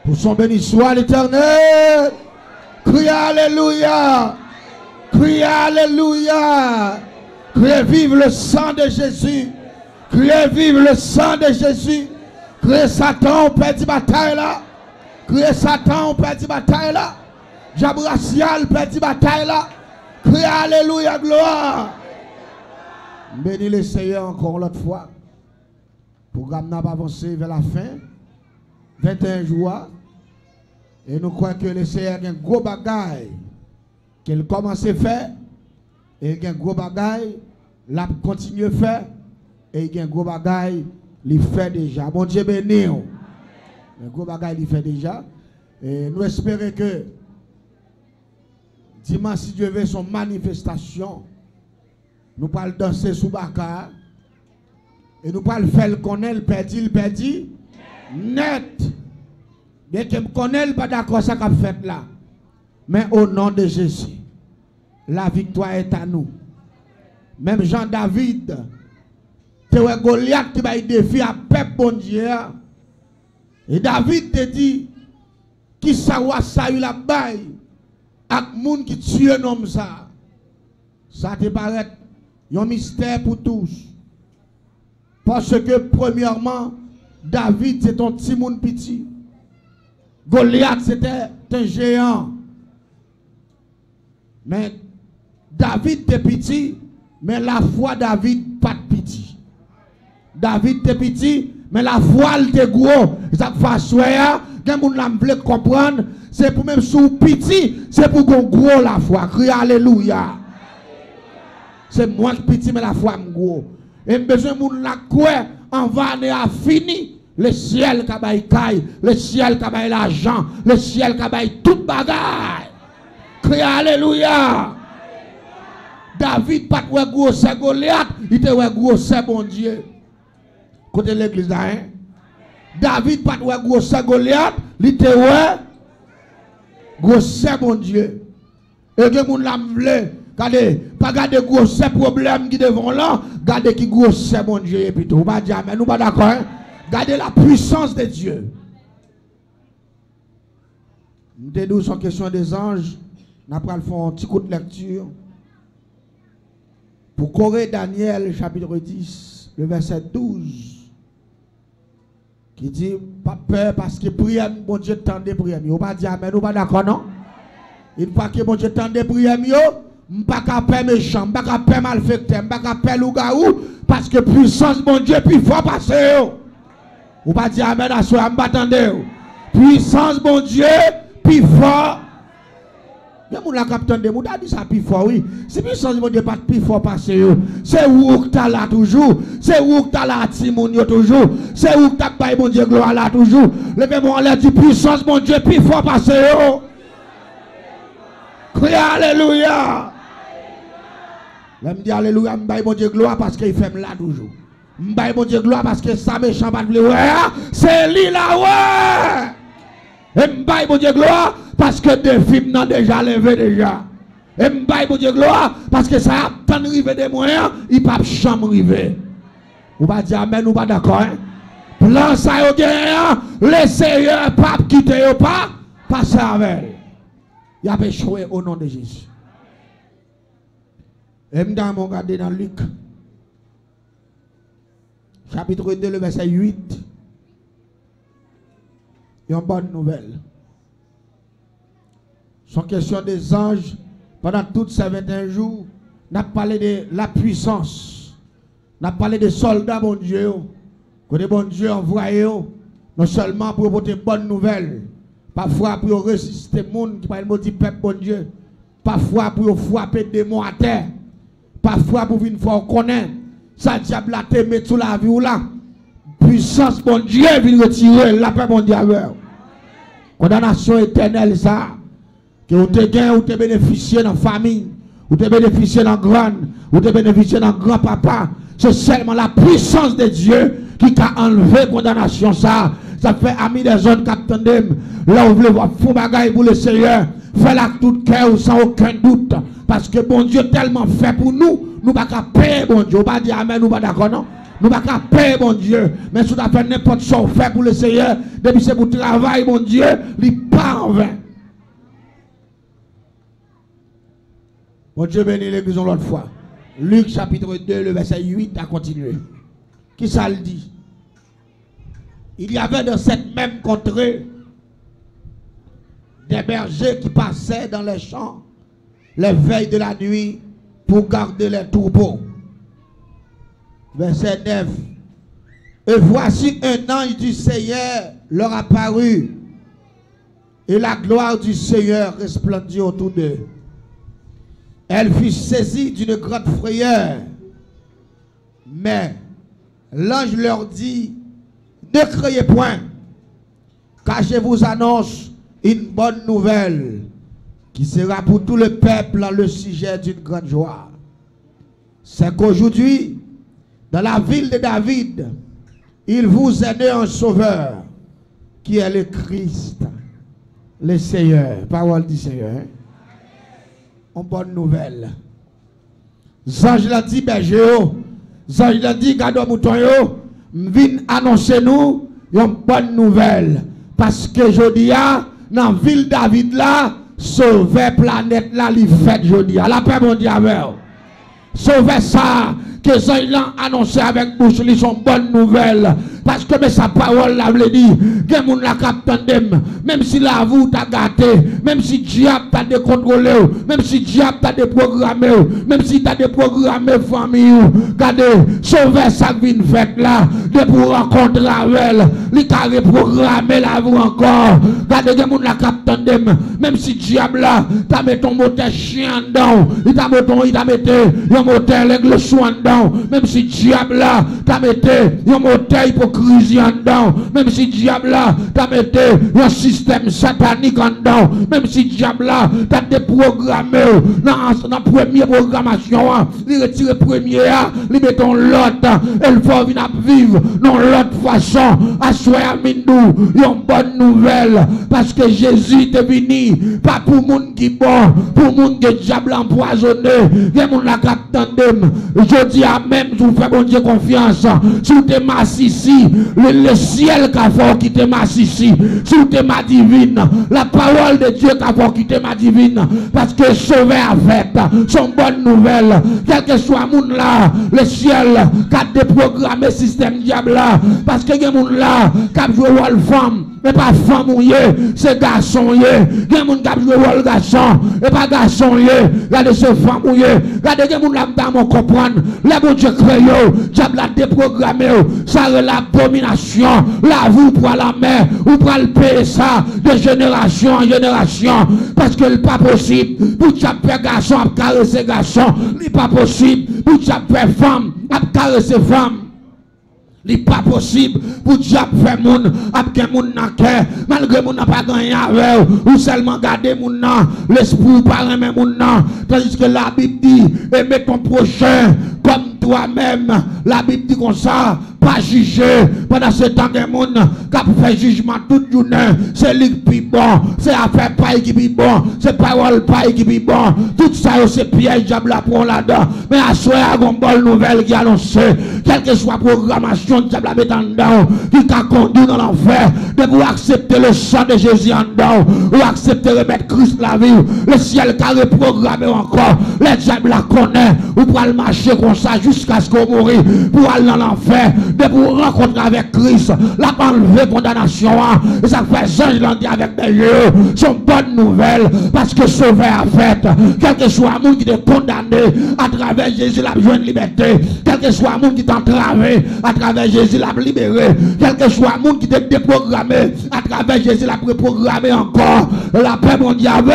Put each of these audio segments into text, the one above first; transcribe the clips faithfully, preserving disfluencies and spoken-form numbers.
Pour son béni soit l'Éternel. Criez Alléluia. Criez Alléluia. Criez vive le sang de Jésus. Criez vive le sang de Jésus. Criez Satan, on perd la bataille là. Criez Satan, on perd la bataille là. Diable racial, perd la bataille là. Criez Alléluia, gloire. Bénis le Seigneur encore l'autre fois. Le programme n'a pas avancé vers la fin. vingt et un jours. Et nous croyons que le Seigneur a un gros bagaille qu'il commence à faire. Et il y a un gros bagaille, il continue à faire. Et il y a un gros bagaille, il fait déjà. Bon Dieu béni. Un gros bagaille, il fait déjà. Et nous espérons que dimanche, si Dieu veut son manifestation, nous allons danser sous Bakar. Et nous allons faire le connaître, le perdu, le perdu. Net. Bien que je ne connais pas d'accord ça qu'a fait là. Mais au nom de Jésus, la victoire est à nous. Même Jean-David, tu es Goliath qui va y défier à peuple bon Dieu. Et David te dit, qui ça va ça la baille avec monde qui tue un homme ça. Ça te paraît un mystère pour tous. Parce que premièrement, David c'est un petit monde petit. Goliath c'était un géant. Mais David était petit, mais la foi David pas de petit. David était petit, mais la foi était gros. Ça fait soya, quand moun la veut comprendre, c'est pour même sous petit, c'est pour qu'on gros la foi. Crie alléluia. C'est moi qui petit mais la foi est gros. Et besoin moun la quoi en va a fini. Le ciel kabay caille, le ciel kabay l'argent, le ciel kabay toute bagaille. Crie alléluia. David pas de gros c'est Goliath, il était gros c'est bon Dieu. Côté l'église là, hein? David pas de gros c'est Goliath, il était gros c'est bon Dieu. Et que moun la vle, regardez, pas garder gros c'est problème qui devant là, regardez qui gros c'est bon Dieu et puis tout. Pas dire mais nous pas d'accord, hein? Gardez la puissance de Dieu. Nous te disons sur question des anges. Nous allons faire un petit coup de lecture. Pour Corée Daniel, chapitre dix, le verset douze. Qui dit, pas peur parce que prière, bon Dieu tend des prières. On va dire, mais nous pas d'accord, non? Il ne pas que bon Dieu tend des prières, je ne pas qu'à peur méchant, je ne pas qu'à peur malfecté, je ne pas qu'à peur loup-garou, parce que puissance, bon Dieu, puis fort passer. Ou pas dire amen à soi, m'attendez. Puissance bon Dieu, puis fort. Bien moun la capitaine de moun a dit ça puis fort oui. Si puissance bon Dieu pas plus fort passer c'est où que t'as là toujours. C'est où que t'as là Timon yo toujours. C'est où que t'as pas bon Dieu gloire là toujours. Levez-moi l'air du puissance bon Dieu puis fort passer yo. Crie alléluia. Là me dit alléluia, me bon Dieu gloire parce qu'il fait là toujours. M'baye bon Dieu gloire parce que ça méchant pas de ouais, c'est lui là ouais. Et m'baye bon Dieu gloire parce que des films n'ont déjà levé déjà. Et m'baye bon Dieu gloire parce que ça a tant rivé des moyens, il pas chambre rivé. Ou pas dire amen ou pas d'accord hein. Plan ça yo gagnant, laissez pas quitter yo pas passer avec. Il a échoué au nom de Jésus. Et m'dame regarder dans Luc chapitre deux, le verset huit. Il y a une bonne nouvelle. Sans question des anges, pendant tous ces vingt et un jours, on a parlé de la puissance. On a parlé des soldats, bon Dieu. Que les bon Dieu envoyés, non seulement pour porter bonne nouvelle, parfois pour résister les gens qui parlent maudit peuple, bon Dieu. Parfois pour frapper des démons à terre. Parfois pour venir faire connaître. Ça diable a te met sous la vie ou là. Puissance bon Dieu vient retirer la paix bon Dieu. Condamnation éternelle ça. Que vous te gagnez ou te bénéficiez dans la famille. Ou te bénéficiez dans la grande. Ou te bénéficiez dans le grand papa. C'est seulement la puissance de Dieu qui a enlevé la condamnation ça. Ça fait ami des zones qui attendent. Là vous voulez voir fou bagaille pour le Seigneur. Fais-la tout cœur sans aucun doute. Parce que bon Dieu tellement fait pour nous. Nous ne pouvons pas payer, bon Dieu. Pas dire amen, nous pas d'accord, non? Nous ne pouvons pas payer, mon Dieu. Mais si nous avons fait n'importe quoi fait pour le Seigneur, depuis c'est pour travail, mon Dieu, il n'est pas en vain. Mon Dieu bénit l'église l'autre fois. Luc chapitre deux, le verset huit a continué. Qui ça le dit? Il y avait dans cette même contrée des bergers qui passaient dans les champs les veilles de la nuit pour garder les troupeaux. Verset neuf. Et voici un ange du Seigneur leur apparut, et la gloire du Seigneur resplendit autour d'eux. Elle fut saisie d'une grande frayeur. Mais l'ange leur dit, ne craignez point, car je vous annonce une bonne nouvelle qui sera pour tout le peuple le sujet d'une grande joie. C'est qu'aujourd'hui, dans la ville de David, il vous est né un sauveur qui est le Christ, le Seigneur. Parole du Seigneur. Une bonne nouvelle. Zange l'a dit, berger, Zange l'a dit, gardons mouton, vient annoncer nous une bonne nouvelle. Parce que je dis, dans la ville David là, sauver planète là, il fait jodi. La paix mondiale. Sauver ça, que ça il a annoncé avec bouche, ils sont bonnes nouvelles. Parce que mais sa parole l'a dit, que moun la captandem, même si la vous t'a gâté, même si diable t'a décontrôlé, même si diable t'a déprogrammé, même si t'a déprogrammé famille, regardez, sauver ça qui vient fait là, de pour rencontrer avec elle, il t'a reprogrammé la vous encore. Regardez que moun la captandem, même si diable là, t'a mis ton moteur chien dedans, il t'a mis ton, il t'a mis un moteur l'aigle soin dedans, même si diable là, t'a mis un moteur pour crise en dedans, même si diable là t'a metté un système satanique en dedans, même si diable là t'a déprogrammé dans la première programmation, il retire premier, il met l'autre, il faut venir vivre dans l'autre façon. Assoya mindou, une bonne nouvelle, parce que Jésus est venu, pas pour monde qui bon, pour monde qui diable empoisonné, il y a mon la captandem. Je dis à même, je vous fais bon Dieu confiance, si vous êtes massif ici, Le, le ciel qu'a fait quitter ma ici, sur ma divine, la parole de Dieu qu'a fait quitter ma divine, parce que sauver a fait son bonne nouvelle, quel que soit moun là, le ciel qu'a déprogrammé système diable là, parce que y'a moun là qu'a joué rôle femme, mais pas femme mouillé, c'est garçon yé, y'a moun qu'a joué rôle garçon, et pas garçon yé, regardez ce femme mouillé, regardez y'a moun là m'dame comprendre, les bon Dieu créé, diable a déprogrammé, ça l'abomination, la vous pour la mer, ou pour le payer ça de génération en génération, parce que n'est pas possible pour tu faire garçon à caresser garçon, n'est pas possible pour tu faire femme à caresser femme. Il n'est pas possible pour diable faire moun avec moun nan cœur malgré moun n'a pas gagné avec ou seulement garder moun nan l'esprit par même moun nan, tandis que la Bible dit aimer ton prochain comme toi-même. La Bible dit comme ça, pas juger pendant ce temps que moun qui fait jugement toute journée, c'est lui qui est bon, c'est affaire paille qui est bon, c'est parole paille qui est bon, tout ça c'est piège diable la prend là-dedans. Mais à soir une bonne nouvelle qui annonce, quelle que soit programmation diable la mettre en dedans, qui t'a conduit dans l'enfer, de vous accepter le sang de Jésus en dedans, ou accepter remettre Christ la vie, le ciel qui a reprogrammé encore, les diables la connaissent, ou pour aller marcher comme ça jusqu'à ce qu'on mourit, pour aller dans l'enfer, de vous rencontrer avec Christ, la enlever condamnation, et ça fait ange l'en dit avec des yeux, c'est une bonne nouvelle, parce que sauver a fait, quel que soit le monde qui est condamné, à travers Jésus la besoin de liberté, quel que soit le monde qui est entravé, à travers Jésus l'a libéré, quel que soit le monde qui est déprogrammé, à travers Jésus l'a préprogrammé encore, la paix mondiale.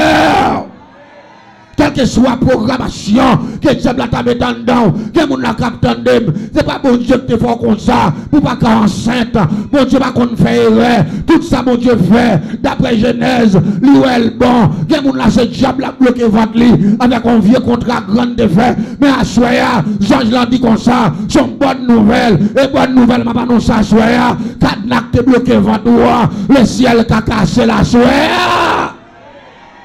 Quelle que soit la programmation, que diable t'a mis dedans, que moun la captandem, c'est pas bon Dieu qui te fait comme ça, pour pas qu'à enceinte, bon Dieu pas qu'on fait erreur, tout ça mon Dieu fait, d'après Genèse, l'ouel bon, que moun la ce diable a bloqué votre lit, avec un vieux contrat grande de fait, mais à soya, Georges l'a dit comme ça, son bonne nouvelle, et bonne nouvelle, m'a annoncé à soya, Cadnac te bloqué votre doigt, le ciel qu'a cassé la soya.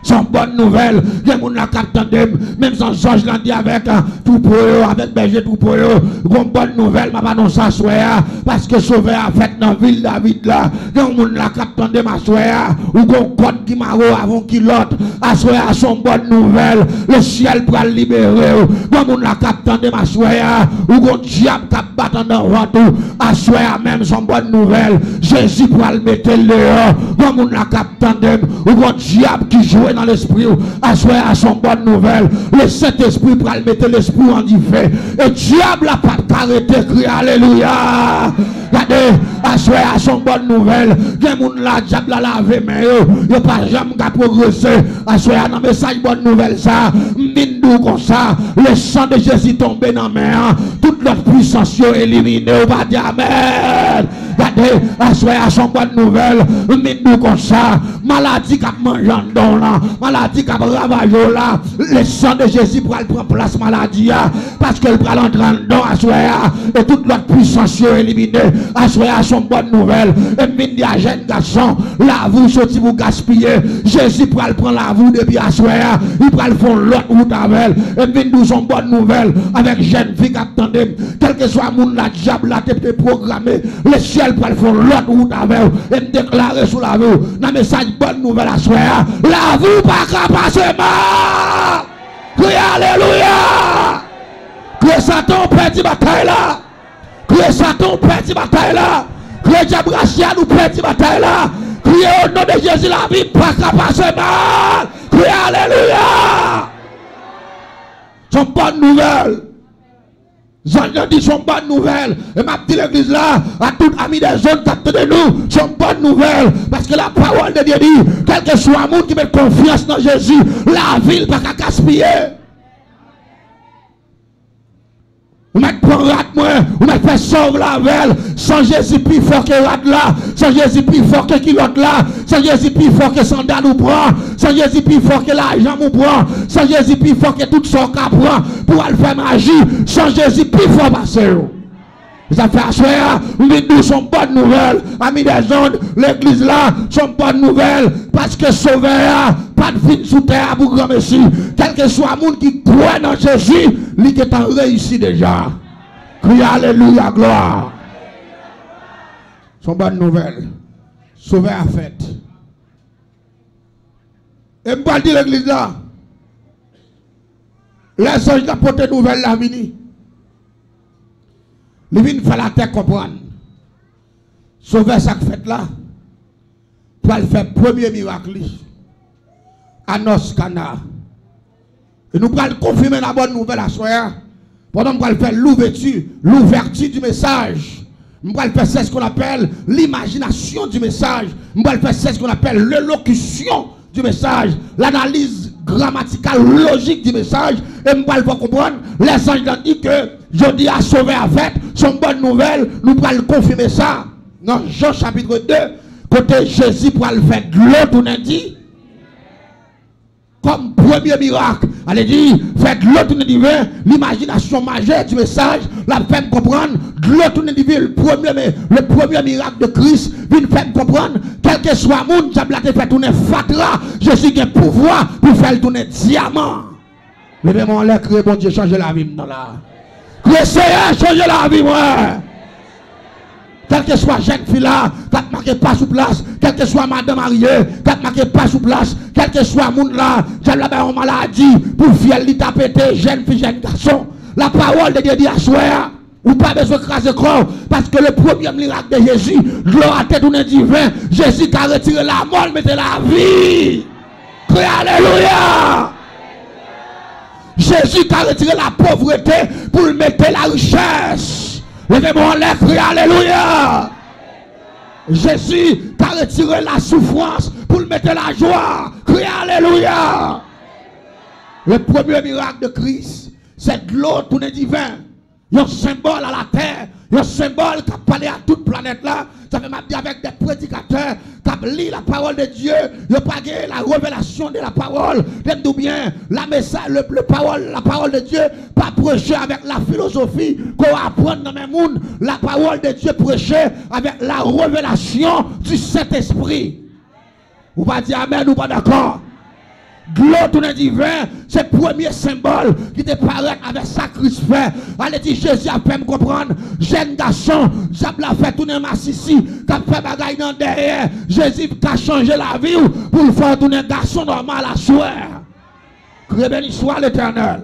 Son bonne nouvelle. Il y a des gens qui attendent, même sans Georges l'a dit avec tout pour eux, avec berger tout pour eux. Une bonne nouvelle, ma non ça soit parce que sauver a fait dans la ville David là. Il y a des gens qui attendent ma soya ou qu'on code qui m'a avant qu'il l'autre. À soya son bonne nouvelle. Le ciel pour le libérer. Il y a des gens qui attendent ma soya ou qu'on diable qui bat dans ventre. À soya même son bonne nouvelle. Jésus pour le mettre dehors. Il y a des gens qui attendent ou qu'on diable qui joue dans l'esprit, à son bonne nouvelle. Le Saint-Esprit pour le mettre l'esprit en fait. Et diable n'a pas arrêté de crier alléluia. Regardez, à son bonne nouvelle. Il y a des gens là, diable a lavé, mais il n'y a pas jamais qu'à progresser. À dans le message bonne nouvelle, ça, m'indou comme ça, le sang de Jésus tombé dans la main, toute notre puissance est éliminée. On va dire amen. Regardez, à son bonne nouvelle, m'indou comme ça, maladie qui a mangé en don là. Maladie qui a ravagé là, le sang de Jésus pour prendre place maladie parce qu'elle prend entrer dedans à soya et toute notre puissance est éliminée. À soya son bonne nouvelle. Et mine de jeune garçon, la vous sorti vous gaspiller. Jésus pour prendre la vous depuis à soya, il prend le fond l'autre route avec. Et mine de son bonne nouvelle avec jeune fille qui attendait, quel que soit mon la diable la tête programmé, le ciel pour le fond l'autre route avec et me déclarer sous la vous. Dans message bonne nouvelle à soya, la vous pas qu'à passer mal. Crie alléluia. Crie Satan perd bataille là. Crie Satan perd bataille là. Crie diable racial nous perd bataille là. Crie au nom de Jésus la vie pas qu'à passer mal. Crie alléluia. C'est une bonne nouvelle. J'en dis son bonne nouvelle. Et m'a dit l'église là, à tout ami des zones qui de nous, son bonne nouvelle. Parce que la parole de Dieu dit, quel que soit le monde qui met confiance dans Jésus, la ville pas qu'à gaspiller. Vous mettez pour rat moi, vous mettez fait sauve la velle, sans Jésus plus fort que rat là, sans Jésus plus fort que kilote là, sans Jésus plus fort que sandal nous prend, sans Jésus plus fort que l'argent nous prend, sans Jésus plus fort que tout son cas prend pour aller faire magie, sans Jésus plus fort passer. Ça fait asseoir, nous nous sommes bonnes nouvelles, amis des ondes, l'église là, sont bonnes nouvelles, parce que sauveur, pas de vie sous terre pour grand messie, quel que soit le monde qui croit dans Jésus, lui qui est en réussi déjà. Crie alléluia, gloire. Sont bonnes nouvelles, sauveur a fait. Et je vais dire l'église là, les anges d'apporter nouvelle la vini. Les vins fait la terre comprendre. Sauver ça fait là. Pour le faire premier miracle. À nos canards. Et nous allons confirmer la bonne nouvelle à soi. Pendant qu'on va faire l'ouverture, l'ouverture du message. Nous allons faire ce qu'on appelle l'imagination du message. Nous allons faire ce qu'on appelle l'élocution du message. L'analyse grammaticale, logique du message. Et nous allons comprendre. Les anges ont dit que je dis à sauver à fait, son bonne nouvelle, nous allons confirmer ça. Dans Jean chapitre deux, côté Jésus pour le faire de l'eau, tout le dit. Comme premier miracle, allez dire, faites de l'eau, tout le divin, l'imagination majeure du message, la fait comprendre, de l'eau, tout le divin, le premier, le premier miracle de Christ, vient faire comprendre, quel que soit le monde, diable a fait tourner fatra, Jésus a le pouvoir pour faire tourner diamant. Levez-moi en l'air, créez, bon Dieu, changez la vie dans là. Essayez changer la vie, moi. Quel que soit jeune fille là, qui ne marque pas sous place, quel que soit madame mariée, qui ne marque pas sous place, quel que soit monde là, j'ai la maladie, pour fier li tapete, jeune fille, jeune garçon. La parole de Dieu dit à soi, ou pas besoin de craser corps, parce que le premier miracle de Jésus, gloire à tête d'un divin, Jésus qui a retiré la mort, mettez la vie. Crie alléluia. Jésus qui a retiré la pauvreté pour mettre la richesse. Levez-moi en l'air, criez alléluia. Jésus qui a retiré la souffrance pour mettre la joie. Criez alléluia. Le premier miracle de Christ, c'est de l'eau tout le divin. Il y a un symbole à la terre. Il y a un symbole qui a parlé à toute planète là. Ça fait m'appeler avec des prédicateurs qui ont lu la parole de Dieu. Il n'y a pas la révélation de la parole. Ou bien la message, le, le parole, la parole de Dieu, pas prêcher avec la philosophie qu'on apprend dans le monde. La parole de Dieu prêcher avec la révélation du Saint-Esprit. Vous pas dire amen ou pas d'accord? De l'eau tourne divin, c'est le premier symbole qui te paraît avec sacrifice fait. Allez dire Jésus a fait me comprendre. Jeune garçon, Diable a fait tourner ma sissi, qui a fait bagaille dans derrière. Jésus a changé la vie pour le faire tourner garçon normal à soir. Que béni soit l'Éternel.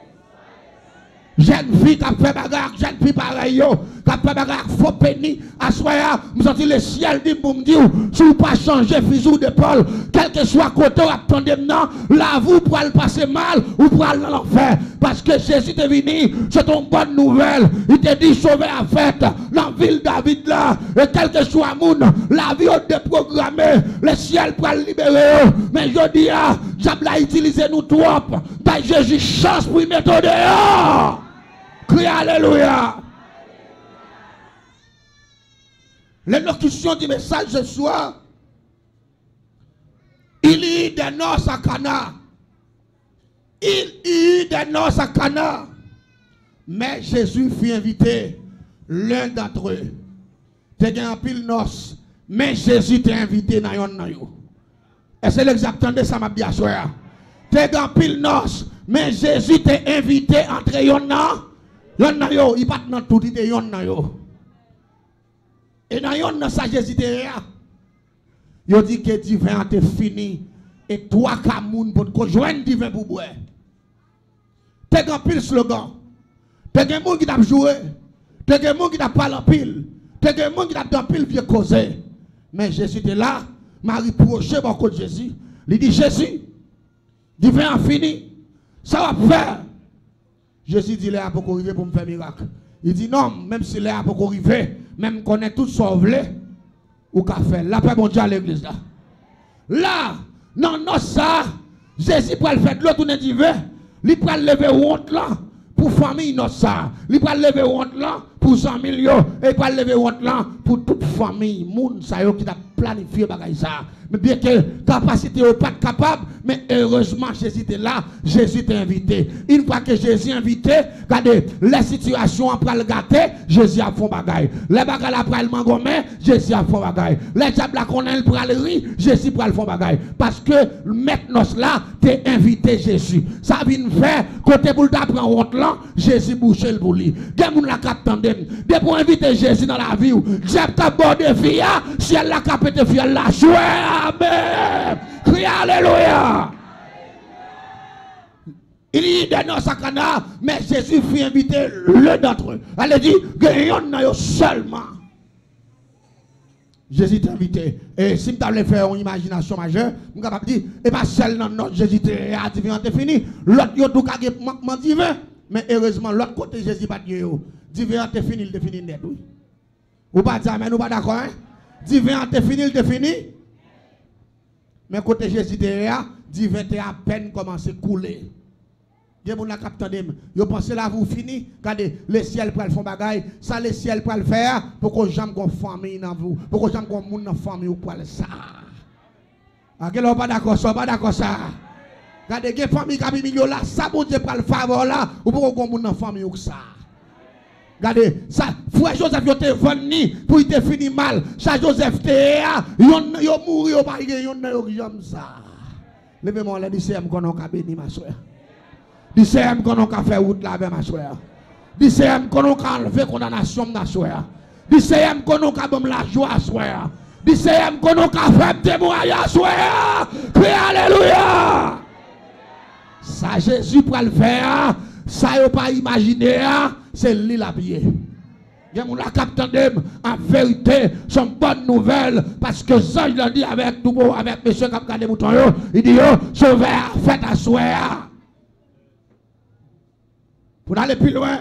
Jeune fille qui a fait bagarre, jeune fille pareil, qui a fait bagarre, faux péni, à soir, vous sentez le ciel dit pour me dire, si vous pas changer fusil d'épaule, quel que soit côté, attendez maintenant, là vous pourrez le passer mal ou pour aller dans l'enfer. Parce que Jésus est venu, c'est une bonne nouvelle. Il te dit sauver à fête dans la ville David là, et quel que soit le monde, la vie est déprogrammée, le ciel pour le libérer. Mais je dis, ah, j'aime la utiliser nous trop, bah Jésus chance pour y mettre dehors. Crie alléluia. L'élocution du message ce soir, il y a des noces à Cana. Il y a des noces à Cana. Mais Jésus fut invité l'un d'entre eux. Tu as un pile noces, mais Jésus t'a invité dans yon nan yo. Et c'est l'exactement de ça m'a dit à soir. Tu as un pile noces, mais Jésus t'a invité entre yon nan. Yon nan yo, il pas dans tout, il yon nan yo. Et dans yon nan sa Jésus te ya. Yo dit que divin a te fini. Et toi kamoun pour te joindre divin pour boire. T'es un pile slogan. T'es un monde qui t'a joué. T'es un monde qui t'a parlé en pile. T'es un monde qui t'a dans pile vieux causé. Mais Jésus était là. Marie proche bon côté Jésus. Il dit Jésus, divin a fini. Ça va faire. Jésus dit, là, pour arriver pour me faire miracle. Il dit, non, même si là, pour arriver, même qu'on est tous sauvés, ou qu'a fait. La paix, bon Dieu, à l'église là. Là, non, non, ça, Jésus pour le faire de l'autre, divin, il peut lever honte là, pour famille, non, ça. Il peut lever honte là, pour cent millions, et il peut lever honte là, pour toute famille, monde, ça, qui a planifié, bagay ça. Mais bien que capacité n'est pas capable, mais heureusement Jésus était là, Jésus t'a invité. Une fois que Jésus invité, regardez, les situations après le gâter, Jésus a fait bagaille. Les bagailles après le mangomé, Jésus a fait bagaille. Les diables à connaître pour le riz, Jésus pour le faire bagaille. Parce que maintenant là, t'es invité Jésus. Ça vient faire, côté pour t'apprendre honte là, Jésus bouche le bouli. Gen moun la cap tandem. Dès pour inviter Jésus dans la vie, Diable t'a bordé fille, si elle l'a capté fille, elle l'a joué. Amen. Crie alléluia. Il y a des noces à Cana, mais Jésus fut invité l'un d'entre eux. Elle dit, gagnons seulement. Jésus t'a invité. Et si tu avais fait une imagination majeure, je suis capable de dire, et pas seulement notre Jésus t'a divin, c'est fini. L'autre, il y a tout manquement divin. Mais heureusement, l'autre côté, Jésus pas Dieu. Divin, c'est fini, il est fini net. Ou pas dire, mais nous pas d'accord, hein? Divin, c'est fini, il est fini. Mais côté Jésus derrière, divin a à peine commencé à couler. Dieu mon la capitaine, yo pensez là vous fini, regardez, le ciel pour le faire bagaille, ça le ciel pour le faire pour que j'aime qu'on famille dans vous, pour que j'aime qu'on monde dans famille ou pour ça. Ah quel pas d'accord ça, pas d'accord ça. Regardez que famille qui a mis là, ça bon Dieu pour le faveur là, ou pour qu'on monde dans famille ou ça. Regardez, ça, frère Joseph, il te venu pour il te fini mal. Ça, Joseph, te yon yon mouri, yon pas yon yon yon ça. Levez-moi là, dis-moi qu'on a béni ma soeur. Dis-moi qu'on a fait route là avec ma soeur. Dis-moi qu'on a enlevé condamnation ma soeur. Dis-moi qu'on a bon la joie soeur. Dis-moi qu'on a fait témoignage soeur. Crie alléluia. Ça, Jésus pour le faire. Ça, yon pas imaginer. C'est lui la pied. Il y a mon la capitaine en vérité, sont bonnes nouvelles parce que ça il a dit avec tout beau, avec monsieur qui a gardé mouton, il dit yo, sauver, faites à soir. Pour aller plus loin,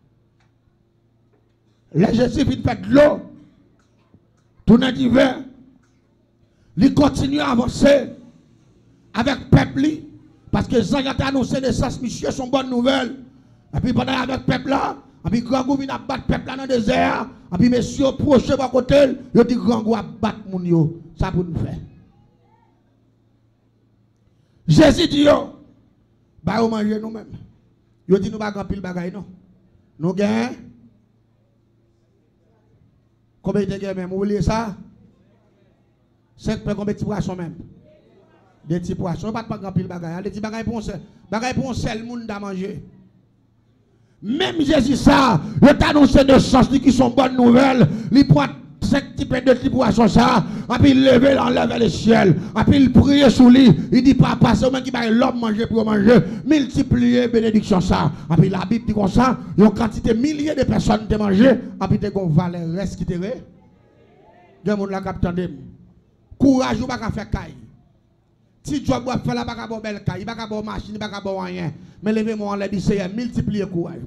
les Jésus vient faire de l'eau, tourner divin, il continue à avancer avec le peuple parce que ça il a annoncé des sens, monsieur, sont bonnes nouvelles. Et puis pendant avec le peuple là, et puis grand goût vient battre le peuple là dans le désert, et puis messieurs proches à côté, il dit grand goût à battre mon yo, ça pour nous faire. Jésus dit yo, bah on manger nous-mêmes. Il dit nous pas grand pile bagaille non. Nous gagnons. Combien de gagnons même, vous voulez ça? cinq pains combien de poissons même? Des petits poissons, pas de grand pile bagaille. Des petits bagailles pour un seul, bagaille pour un seul monde à manger. Même Jésus ça, il t'a annoncé de sens qui sont bonnes nouvelles. Il prend cinq types de petits poissons ça, et puis il lève l'enlève le ciel, et puis il prie sous lui. Il dit papa, c'est au même qui va l'homme manger pour manger, multiplier bénédiction ça. Et puis la Bible dit comme ça, il y a une quantité milliers de personnes qui mangent, et puis il y a une valeur reste qui te reste. Il y a des gens qui ont courage ou pas faire caille. Si tu dois faire la bagarre pour belle caille, il va pas faire machine, il va pas faire rien. Mais levez-moi en l'air, dit c'est multiplier courage.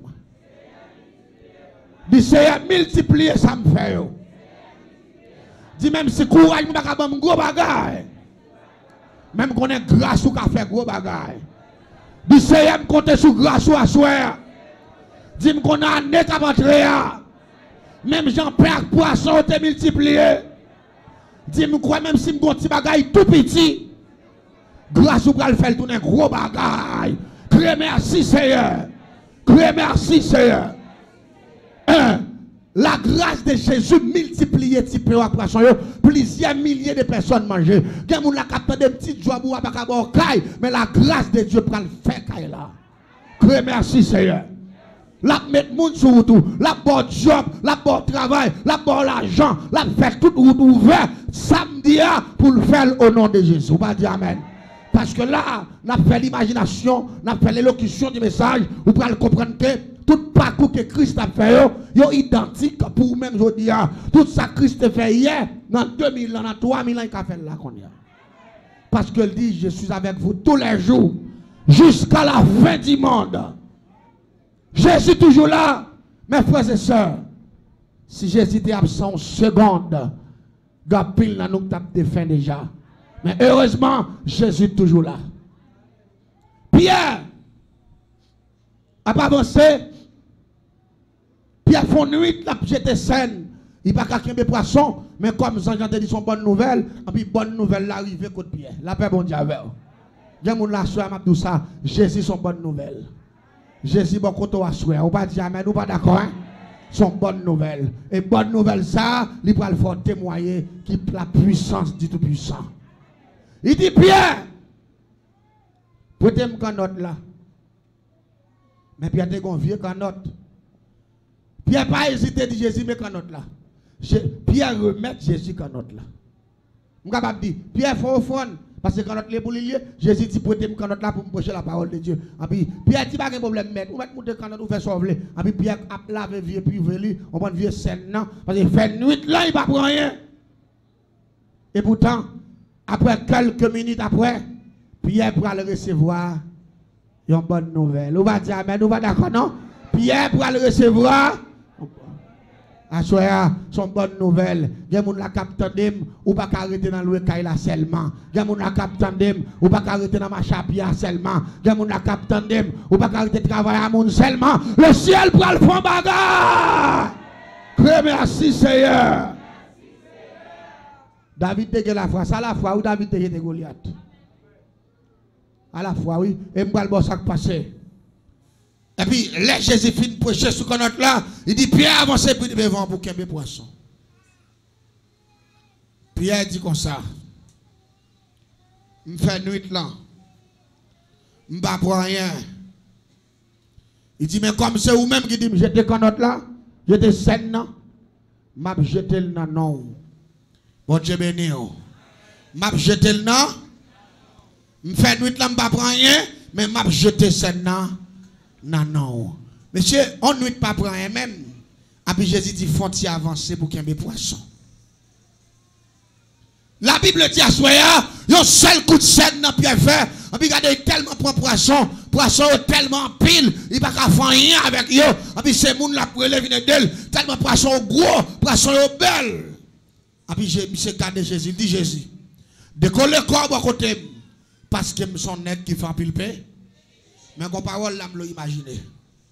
Dit c'est multiplier ça me fait. Dit même si courage, il va pas faire gros bagarre. Même qu'on est grâce ou qu'a fait gros bagarre. Dit c'est me compter sur grâce ou à soir. Dit qu'on a un nez à rentrer. Même Jean-Pierre Poisson te multiplié. Dis-moi quoi, même si je petit bagaille tout petit, grâce au bras faire tourner gros bagaille. Crée merci Seigneur. Crée merci Seigneur. Un, la grâce de Jésus multipliée type à poisson, plusieurs milliers de personnes mangent. Quelqu'un la capte des petits jobs ou pas caille, mais la grâce de Dieu pour le faire caille là. Crée merci Seigneur. La mettre monde sur tout, la bon job, la bon travail, la bon l'argent, la faire tout ouvert samedi pour le faire au nom de Jésus. On va dire amen. Parce que là, on a fait l'imagination, on a fait l'élocution du message, vous pouvez comprendre que tout parcours que Christ a fait, est identique pour vous-même aujourd'hui. Tout ça que Christ a fait hier, dans deux mille ans, dans trois mille ans, il a fait là qu'on y a. Parce qu'il dit, je suis avec vous tous les jours, jusqu'à la fin du monde. Jésus toujours là, mes frères et sœurs. Si Jésus était absent une seconde, Gapil n'a nous tape de fin déjà. Mais heureusement, Jésus toujours là. Pierre a pas avancé. Pierre font nuit, la jeté scène. Il n'a pas qu'à de poisson, mais comme Jean te dit son bonne nouvelle, et puis bonne nouvelle l'arrivée côté Pierre. La paix bon Dieu avec. J'ai mon la soeur m'a dit ça, Jésus son bonne nouvelle. Jésus bon côté à soeur, on pas dire amen, ou pas d'accord hein? Son bonne nouvelle. Et bonne nouvelle ça, il va le faire témoigner qui la puissance du Tout-Puissant. Il dit Pierre, prêtez-moi une note là. Mais Pierre te un vieux canotte. Pierre pas hésité dit Jésus mais canotte là. Pierre remet Jésus canotte là. Je suis capable de dire Pierre faut offrande parce que canotte les pour lier Jésus dit prêtez-moi canotte là pour me prêcher la parole de Dieu. Et puis Pierre dit pas de problème mettre. On va monter canotte ou faire sauver. Et puis Pierre a lavé vieux puis velu, on prend vieux scène non parce qu'il fait nuit là il pas prendre rien. Et pourtant après quelques minutes après, Pierre pourra le recevoir une bonne nouvelle. On va dire amen, on va d'accord, non? Pierre pourra le recevoir. Assoya, son bonne nouvelle. Il y a des gens qui captent ou pas arrêter dans le caille seulement. Il y a des gens qui captent ou pas arrêter dans ma chapia seulement. Il y a des gens qui captent ou pas arrêter de travailler à mon seulement. Le ciel pourra le faire bagarre. Merci Seigneur. David te la foi, ça la foi ou David te de Goliath. À la fois oui, et moi le bon sac passé. Et puis les Jésus fin prêcher sur notre là, il dit Pierre avancez puis devant pour qu'un poisson. Pierre dit comme ça. Me fait nuit là. Me pas pour rien. Il dit mais comme c'est vous même qui dit j'étais notre là, j'étais saine non, m'a jeté le non. Bon Dieu béni. M'a jeté le nom. M'fait nuit là m'pa prend rien, mais m'a jeté scène nan. Non non. Monsieur, on nuit pas prend rien même. Et puis Jésus dit faut y avancer pour qu'il y ait des poissons. La Bible dit à soya, yon seul coup de scène dans Pierre fait. Et puis regardez tellement prend poisson, poisson tellement pile, il pas qu'à faire rien avec yo. Et puis ces moun la pour lever d'elle, tellement poisson gros, poisson belle. Et puis j'ai monsieur gardé Jésus, il dit Jésus, décolle le corps à côté, parce que son net qui fait pile paix. Mais qu'on parole là, me imaginer.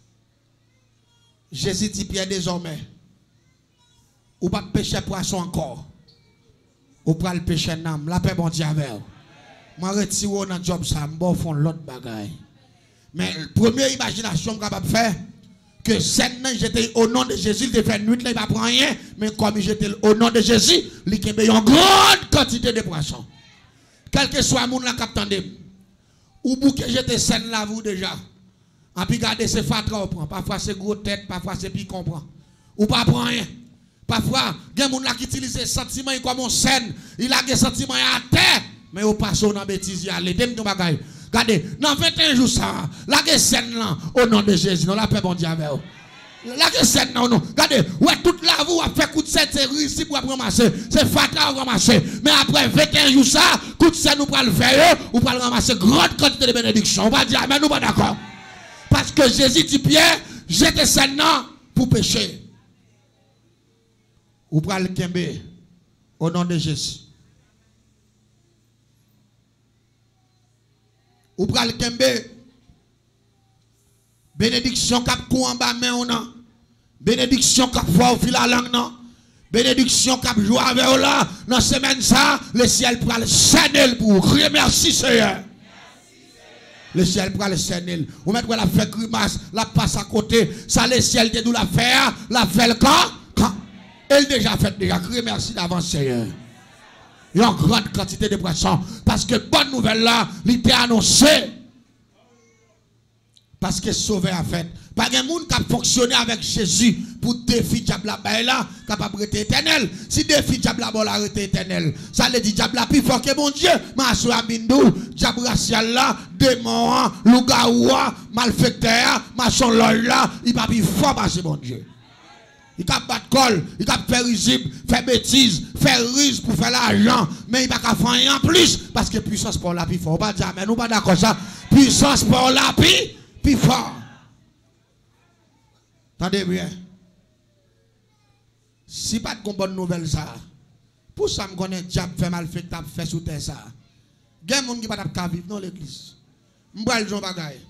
Jésus dit Pierre désormais, ou pas pêcher poisson encore, ou pas le pêcher nam, la paix bon Dieu avec. Moi retire dans le job ça, m'bon font l'autre bagaille. Mais la première imagination que capable faire, que scène j'étais au nom de Jésus, il te fait nuit là, il va prendre rien, mais comme j'étais au nom de Jésus, il y a une grande quantité de poissons. quel que soit le monde qui attendez, ou bouquet j'étais scène là vous déjà. En puis regardez ces fatra, parfois c'est gros tête, parfois c'est puis comprend. Ou pas prend rien. Parfois, il y a des gens qui utilisent ces sentiments comme une scène, il a des sentiments à terre, mais au passe dans bêtise, il allez, dem ton bagay. Regardez, dans vingt et un jours ça, la scène là au nom de Jésus, non la paix bon Dieu avec vous. La scène non non. Regardez, ouais toute la vous a fait coup de scène c'est ici pour ramasser, c'est fatra ramasser. Mais après vingt et un jours ça, coup de scène nous pour le faire, ou pour ramasser grande quantité de bénédiction. On va dire amen, nous pas d'accord. Parce que Jésus dit Pierre, j'étais scène là pour pécher. Ou pour le kembe au nom de Jésus. Ou pour le kembe bénédiction cap kou en bas main on a. Bénédiction cap fort fil la langue non. Bénédiction cap joie avec là dans semaine ça, le ciel pour le scène pour crier merci Seigneur. Le ciel pour le scène. Ou mettre la fait grimace, la passe à côté, ça le ciel de nous la faire, la fait le quand quand elle déjà fait déjà crier merci d'avance Seigneur. Il y a une grande quantité de poissons parce que bonne nouvelle là, il était annoncé. Parce que sauvé a fait. Pas de monde qui a fonctionné avec Jésus pour défier diable là, capable d'être éternel. Si défi diable là, la rete éternel. Ça veut dire diable là plus fort que mon Dieu. Ma sou abindou, diable racial là, démon, lougaoua, malfecteur, machin là, il pas plus fort parce que mon Dieu. Il peut battre col, il peut faire risible, faire bêtise, faire rise pour faire l'argent, mais il ne peut pas faire rien en plus parce que puissance pour la plus fort. On va dire, mais nous pas d'accord ça. Puissance pour la plus plus fort. Attendez bien. Si pas de bonne nouvelle ça, pour ça me connaît diable fait mal fait tap fait sous terre ça. Il y a des gens qui ne peuvent pas vivre dans l'église. Je vais le bagay.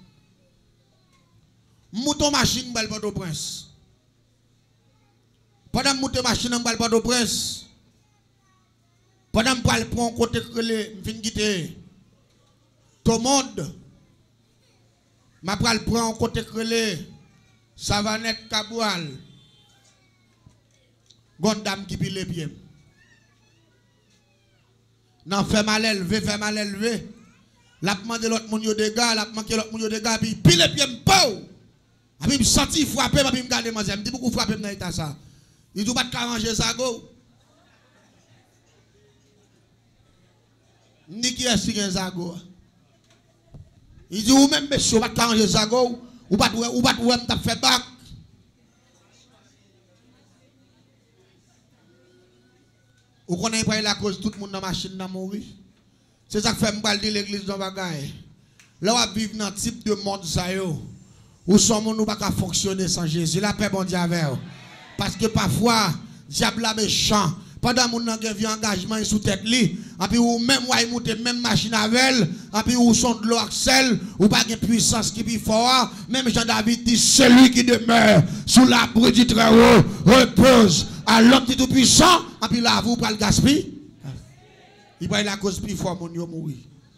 Mouton machine je vais le prince. Pendant que je machine, je vais le prince. Pendant que je prends côté relais, je vais quitter. Tout le monde. Je vais prendre côté relais. Savanette Kaboual. Gondam qui pile les pieds. Non, fait mal élevé, fait mal élevé. La demande l'autre monde de dégâts, la demande l'autre monde de dégâts, puis pile les pieds, m'pau. Puis me senti frapper, puis me garder moi, me dit beaucoup frapper dans l'état ça. Il dit pas de arranger ça go. Ni qui est si ça go. Il dit ou même monsieur pas de arranger ça go, ou pas ou pas ou m't'a fait bac. Ou connaît pas la cause tout le monde dans la machine n'a mourir. C'est ça que fait me dire l'église dans bagaille. Là on vivre dans type de monde ça yo. Où son monde nous pas fonctionner sans Jésus. La paix bon Dieu avec. Parce que parfois diable la méchant pendant mon nan gen engagement sous tête li et puis ou même ou monte même machine avec et puis ou son de l'eau axel ou pas de puissance qui plus fort même Jean David dit celui qui demeure sous l'abri du Très-Haut repose à l'homme tout puissant et puis là vous pas le gaspiller il va la cause plus fort mon yo mourir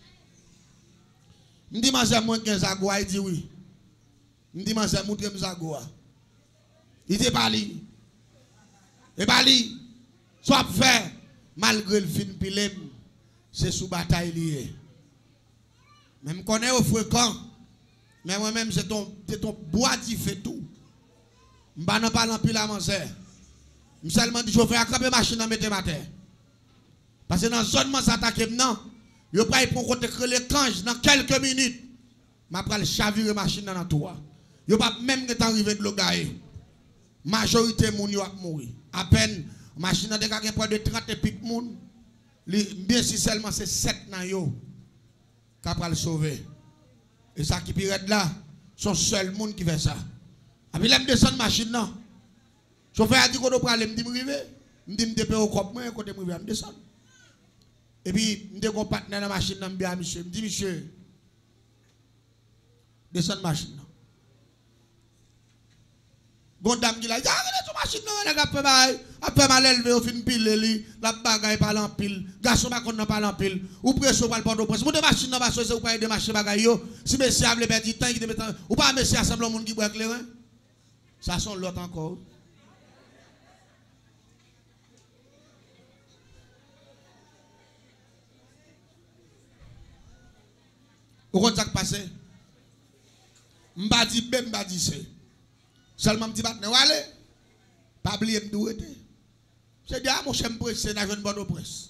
me dit ma moi quinze agoa il dit oui me dit ma montre me agoa il dit pas li et pas li soit fait malgré le fin pilem c'est sous bataille lié même connaît au fréquent mais moi même c'est ton c'est ton bois qui fait tout m'pa nan parlant pile à manser me seulement dit chauffeur attraper machine dans mettre matin parce que dans zone man s'attaquer non yo pas prend côté les cange dans quelques minutes m'a pral chavirer machine dans toi yo pas même que arrivé de l'ogaye majorité moun yo a mourir à peine machine de gagner près de trente et pique moun bien si seulement c'est sept nan yo capable le sauver et ça qui pirate là son seul monde qui fait ça et puis l'aime descendre machine non chauffeur a dit qu'on doit aller me dit me river me dit me dépé au cop moi côté me river me descendre et puis me dit qu'on partenaire dans machine nan bien monsieur me dit monsieur descendre machine non bon dame qui l'a dit arrête ton machine non on a fait bail après mal élevé au fin pile li la bagaille pas en pile garçon pas qu'on pas en pile ou presso pas le presse mon machine non pas c'est ou pas de marcher bagaille yo si monsieur a perdre du temps qui te met ou pas monsieur assemble monde qui boit éclairant ça sont l'autre encore Vous comprenez ça qui passe? M'ba dit ben m'ba dit c'est. Seulement m'di batne allez. Pas oublier m'douete. C'est dire mon chef presse n'a jeune bonne presse.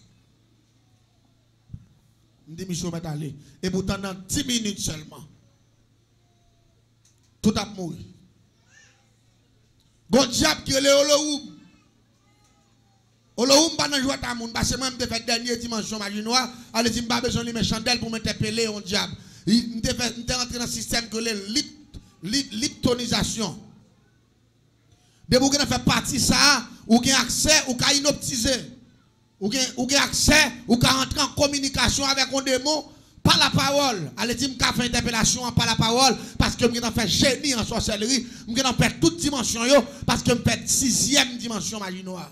M'di mission met aller et pourtant dans dix minutes seulement. Tout a mouru. Bon diable qui est le Olohoum. Olohoum pas dans jouer ta moun parce que moi me fait dernière dimension maginois, allez dire pas besoin de mes chandelles pour m'interpeller on diable. Il me fait rentrer dans un système que le liptonisation. De vous avez fait partie ça, ou avez accès, ou avez inoptisé. Ou avez accès, ou avez entrer en communication avec un démon par la parole. Allez dire que fait interpellation par la parole parce que je fait génie en sorcellerie, je fait toute dimension yo parce que je fait sixième dimension magie noire.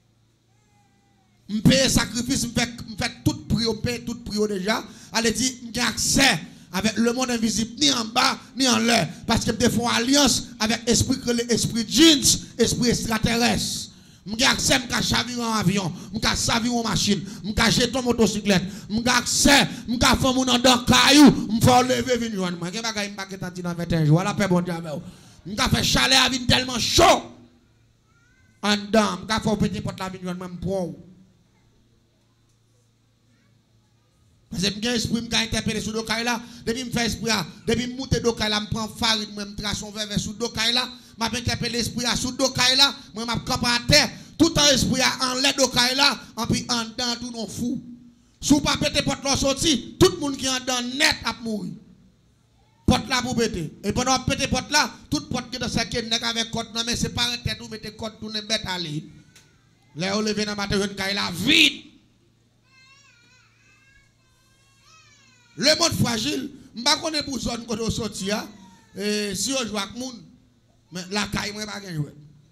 Je paye sacrifice, je fais toute prière, toute prière déjà. Allez dire j'ai accès avec le monde invisible, ni en bas, ni en l'air. Parce que je fais alliance avec l'esprit l'esprit jeans, esprit extraterrestre. Je suis accès à chavirer en avion, je suis chavirer en machine, je suis jeter en motocyclette, je suis accès, je suis faire mon nom dans caillou, je fais lever venir joindre moi. Je vais faire un dans vingt et un jours, la paix bon Dieu. Je vais faire chalet à venir tellement chaud. En dedans, je vais faire un petit pot la venir joindre moi pour. Parce que je esprit me interpeller sur dokaï là, depuis me faire esprit là, depuis me monter dokaï là, me prend farine, me trace son verre sur dokaï là, m'a interpeller esprit là sur dokaï là, moi m'a camper à terre, tout en esprit là en l'air dokaï là, en puis en dedans tout non fou. Sous pas péter porte là sorti, tout le monde qui en dedans net a mourir. Porte là pour péter. Et pendant péter porte là, toute porte qui dans sa qui n'est avec côte non mais c'est pas un tête ou mettez côte tourner bête à l'île. Là on lever dans matin jeune caille là vide. Le monde fragile, je ne sais pas pour zone quand on sortit, si on joue avec les gens, mais la caille, je ne sais pas jouer.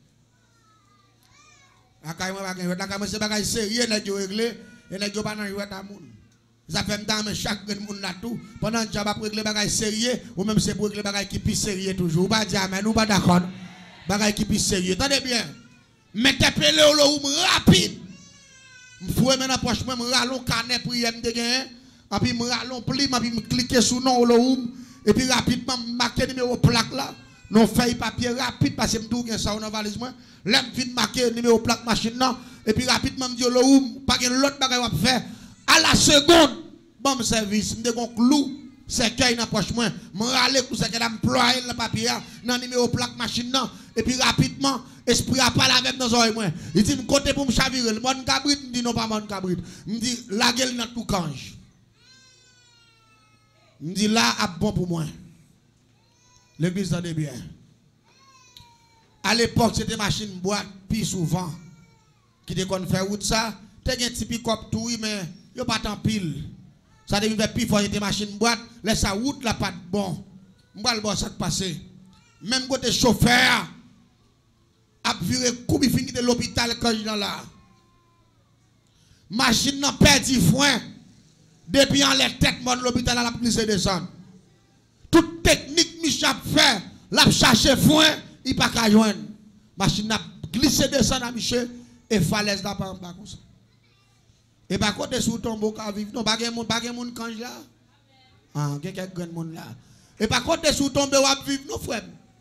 La caille, je ne sais pas jouer. La caille, c'est pas sérieux, je ne régler, et je ne sais pas jouer avec les gens. Ça fait un temps, mais chaque monde là tout, pendant que je vais régler les choses sérieux, ou même c'est pour régler les choses qui sont sérieux toujours. Pas dire, mais nous pas d'accord. Les choses qui sont sérieux. Attendez bien. M'interpeller au lot rapide. Je fous maintenant poche, je me rallonge canet pour y aller. Et puis, je allons pli, je cliquer sur le nom, et puis rapidement, je marque le numéro plaque là. Non, feuille papier rapide, parce que je me dis ça dans la valise. Je viens marquer le numéro plaque machine, et puis rapidement, je dis l'eau, pas que l'autre bagage va faire. À la seconde, bon service, je me dis un clou, c'est qu'il n'a pas de moi. Je râle pour ça qu'elle a employé le papier dans le numéro plaque machine, et puis rapidement, esprit a parlé avec nos oreilles. Il dit, je côté pour me chavirer, mon cabrit, je dis non, pas mon cabrit. Je dis, la gueule n'a tout cange. Je dis là, à bon pour moi. L'église en est bien. À l'époque, c'était machine boîte, puis souvent, qui déconne faire route ça. T'as un petit pick-up tout, mais il n'y a pas tant pile. Ça devait faire plus fort, c'était machine boîte, laisse sa route là pas de bon. Je vais le voir ça passer. Même côté chauffeur, a viré coup, il finit de l'hôpital quand je suis là. Machine n'a perdu foin. Depuis en les têtes, mon l'hôpital à la police descend. Toute technique, Michel fait, l'a cherché foin, il n'y a pas qu'à joindre. Machine a glissé descend à Michel et falaise là par en bas comme ça. Et par contre, sous tombeau qu'à vivre, non, pas de monde, pas de monde quand là. Ah, il y a quelqu'un de monde là. Et par contre, sous tombeau à vivre, non, frère.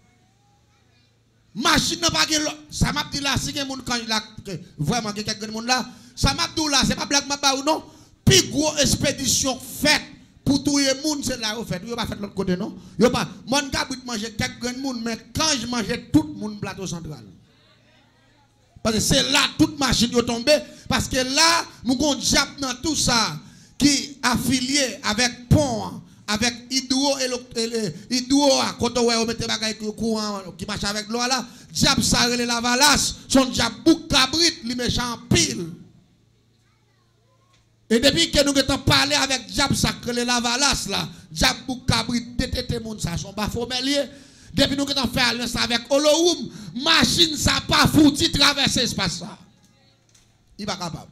Machine n'a pas de ça m'a dit là, si il y a monde quand là, vraiment, il y a quelqu'un de monde là, ça m'a dit là, c'est pas blague, ma ou non. Puis gros expédition faite pour tout le monde, c'est là où fait. Yo pas fait l'autre côté non. Yo pas mon cabrit manger quelques grands monde mais quand je mangeais tout le monde plateau central. Parce que c'est là toute machine yo tombé parce que là mon gon diable dans tout ça qui affilié avec pont avec hydro et hydro quand on va mettre bagay courant qui marche avec l'eau là, diable ça relé la valasse, son diable bouc cabrit, li méchant pile. Et depuis que nous avons parlé avec Diable Sacré, la valasse là, Diable Boukabri, détete moun ça, son pas formelier. Depuis nous avons fait alliance avec Olohoum, machine ça pas foutu traverser l'espace ça. Il pas capable.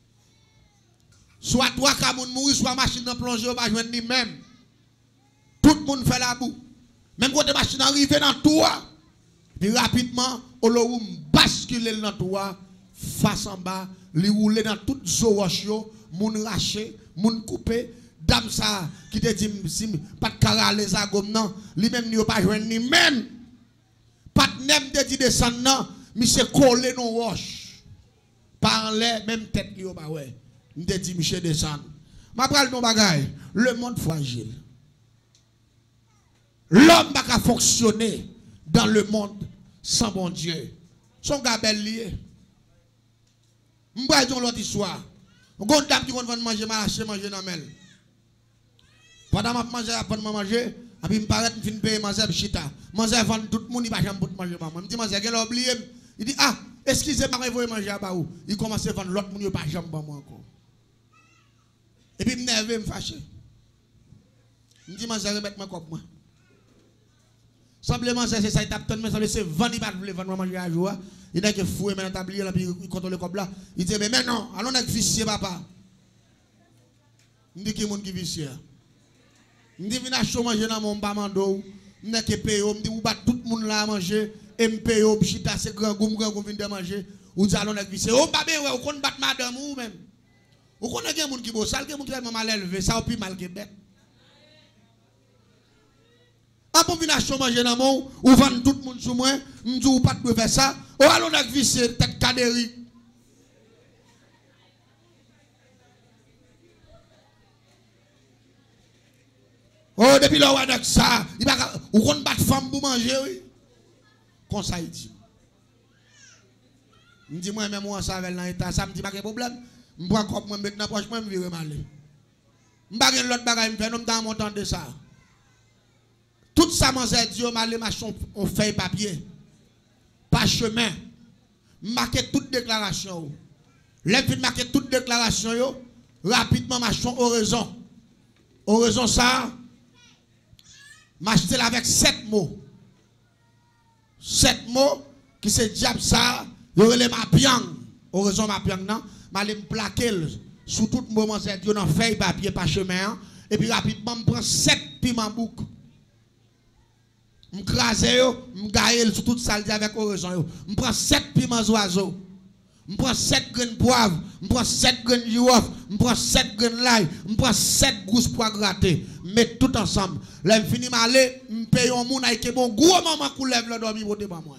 Soit toi qui moun mourir, soit machine dans plongée, va joindre ni même. Tout le monde fait la boue. Même quand la machine arrive dans toi, puis rapidement, Olohoum bascule dans toi, face en bas, li roule dans toute zo roche, moun raché, moun coupé, dame ça qui te dit si pas de carale les agom non, lui même n'y pas joindre ni même. Pas de nem te dit descendre non, monsieur collé non roche. Parler même tête li pas ouais. M'te dit monsieur descendre. M'a pral non bagay, le monde fragile. L'homme va pas fonctionner dans le monde sans bon Dieu. Son gars bel lié. M'bra dire l'autre histoire. On gon dame qui vont manger marcher manger dans mel. Pendant m'a manger après m'a manger, et puis me paraît me fin payer manger chita. Manger vend tout le monde il pas jamais pour manger maman. Me dit manger quel oublié. Il dit ah, excusez-moi, vous manger à où? Il commence à vendre l'autre monde il pas jamais pour moi encore. Et puis me nerveux me fâché. Me dit manger remettre moi comme moi. Simplement c'est ça il tape mais ça c'est vendre il pas voulait vendre manger à jour. Il n'a que fouer maintenant tablier là puis il contrôle comme là. Il dit mais non, allons avec vicieux papa. Me dit qui monde qui vicieux. Me dit venez acheter manger dans mon bamando. Me que payer, me dit ou bat tout le monde là à manger et me payer au chita c'est grand goum grand goum vient de manger. Ou dit allons avec vicieux. Oh babé ouais, ou qu'on bat madame ou même. Ou qu'on a des monde qui beau sale, des monde qui est mal élevé, ça au plus mal que bête. Après venir acheter manger dans mon ou vendre tout le monde sous moi, me dit ou pas de faire ça. Ou allons avec vicieux tête cadéri. Oh, depuis là, on a ça. Il va ou qu'on bat femme pour manger, oui. Comme ça, il dit. Il dit, moi, même moi, ça avec l'état, ça me dit pas de problème. Je prends comme moi, maintenant, proche, moi, je vais mal. Je ne vais pas l'autre bagage, je vais dans mon temps de ça. Tout ça, moi, j'ai dit, on fait papier. Pas chemin. Marquer toute déclaration. Les filles marquer toute déclaration, rapidement, marchons oraison. Oraison, ça. M'acheter avec sept mots. Sept mots qui se diable ça. Il y aurait les mapiang. Oraison mapiang, non? Je vais me plaquer sous tout moment, c'est Dieu dans feuille papier, pas chemin. Et puis rapidement, je prends sept piments bouc. Je crase, je gagne sur toute salle avec oraison. Je prends sept piments oiseaux. Je prends sept graines de poivre, je prends sept graines de girofle, je prends sept graines de l'ail, je prends sept gousses pour gratter. Mets tout ensemble. Là, je finis m'aller, je paye un moun avec bon gros maman qui lève le dormi pour te pas moi.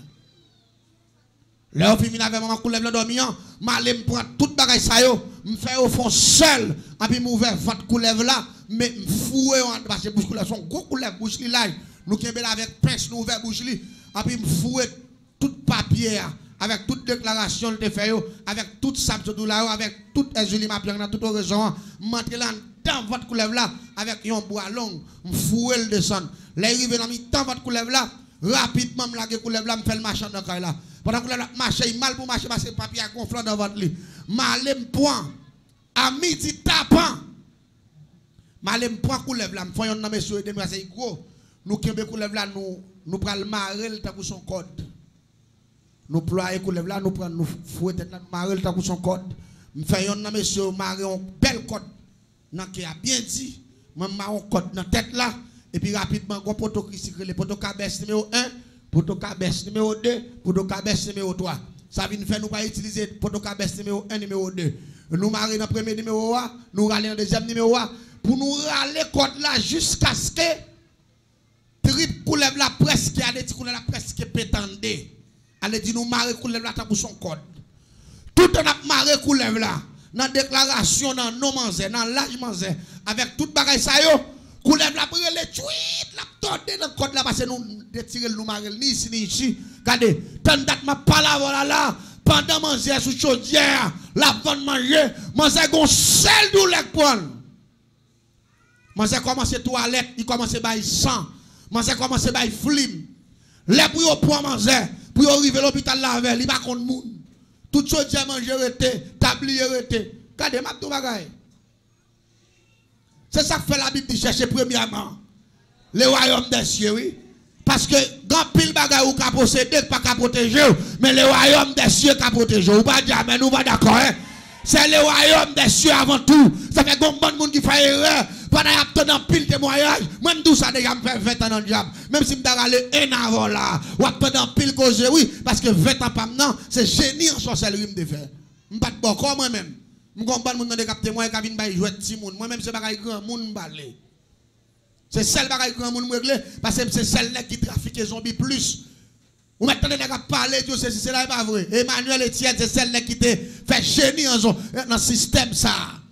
Là, je finis avec maman qui lève le dormi, je m'aller me prendre toute bagaille ça yo, je fais au fond seul, et puis m'ouvrir votre coulève là, mais me fouer parce que bouche coulève son gros coulève bouche li là. Nous qui avec pince nous ouvert bouche li, et puis me fouer tout papier avec toute déclaration de fait, avec toute sable de là, avec toute Julie Mapiang, toute raison, m'entrer là dans votre coulève là, avec un bois long, m'fouer le descendre. Là, arrive dans mi temps votre coulève là, rapidement me laguer coulève là, me fait le marché dans le là. Pendant que la marché mal pour marcher parce que papier à gonflant dans votre lit. M'aller me point à midi tapant. M'aller me point coulève là, me fait un monsieur de c'est gros. Nous qui coulève là, nous nous pral marrer le temps pour son code. Nous ployons coulève là, nous prenons nous fouetter là, marrer le temps pour son code. Me fait un monsieur marrer un bel code. Nan qui a bien dit, moi marron code dans tête là et puis rapidement go poto qui le poto cabesse numéro un, poto cabesse numéro deux, poto cabesse numéro trois. Ça vient faire nous pas utiliser poto cabesse numéro un numéro deux. Nous marrer dans premier numéro un, nous râler dans deuxième numéro un pour nous râler code là jusqu'à ce que trip coulève la presque a des coulève la presque pétendé. Elle dit nous marrer coulève là pour son code. Tout on a marrer coulève là. Dans déclaration, dans non manzé, dans l'âge manzé, avec toute bagaille ça yo, coulève la brûle les tweet, la torde dans code là parce que nous retirer nous marel ni ici ni ici. Regardez, tant date m'a pas là voilà là, pendant manger sous chaudière, la vendre manger, manger gon sel douleur pour. Manger commence toilette, il commence bail sang, manger commence bail flim. Les pour pour manger, pour arriver à l'hôpital là avec, il pas contre moun. Tout chose j'ai mangé rete, tablier rete. Regardez ma tout bagaille. C'est ça que fait la Bible de chercher premièrement le royaume des cieux, oui. Parce que grand pile bagaille ou ka posséder pas ka protéger, mais le royaume des cieux ka protéger. Ou pas dire mais nous pas d'accord hein. C'est le royaume des cieux avant tout. Ça fait bon bon monde qui fait erreur. Pendant y a dans pile témoignage, même tout ça déjà me fait vingt ans dans le diable. Même si me d'aller un avant là, ou pendant pile cause oui, parce que vingt ans pas maintenant, c'est génie en sorcellerie me de faire. Me pas bon comme moi même. Je comprends que les gens capté moi qui viennent jouer petit monde. Moi-même, c'est pas grand monde parler. C'est celle qui grand monde régler parce que c'est celle qui trafique les zombies plus. Vous maintenant les gens parler de ceci, c'est là pas vrai. Emmanuel Etienne, c'est celle qui te fait génie dans le système ça.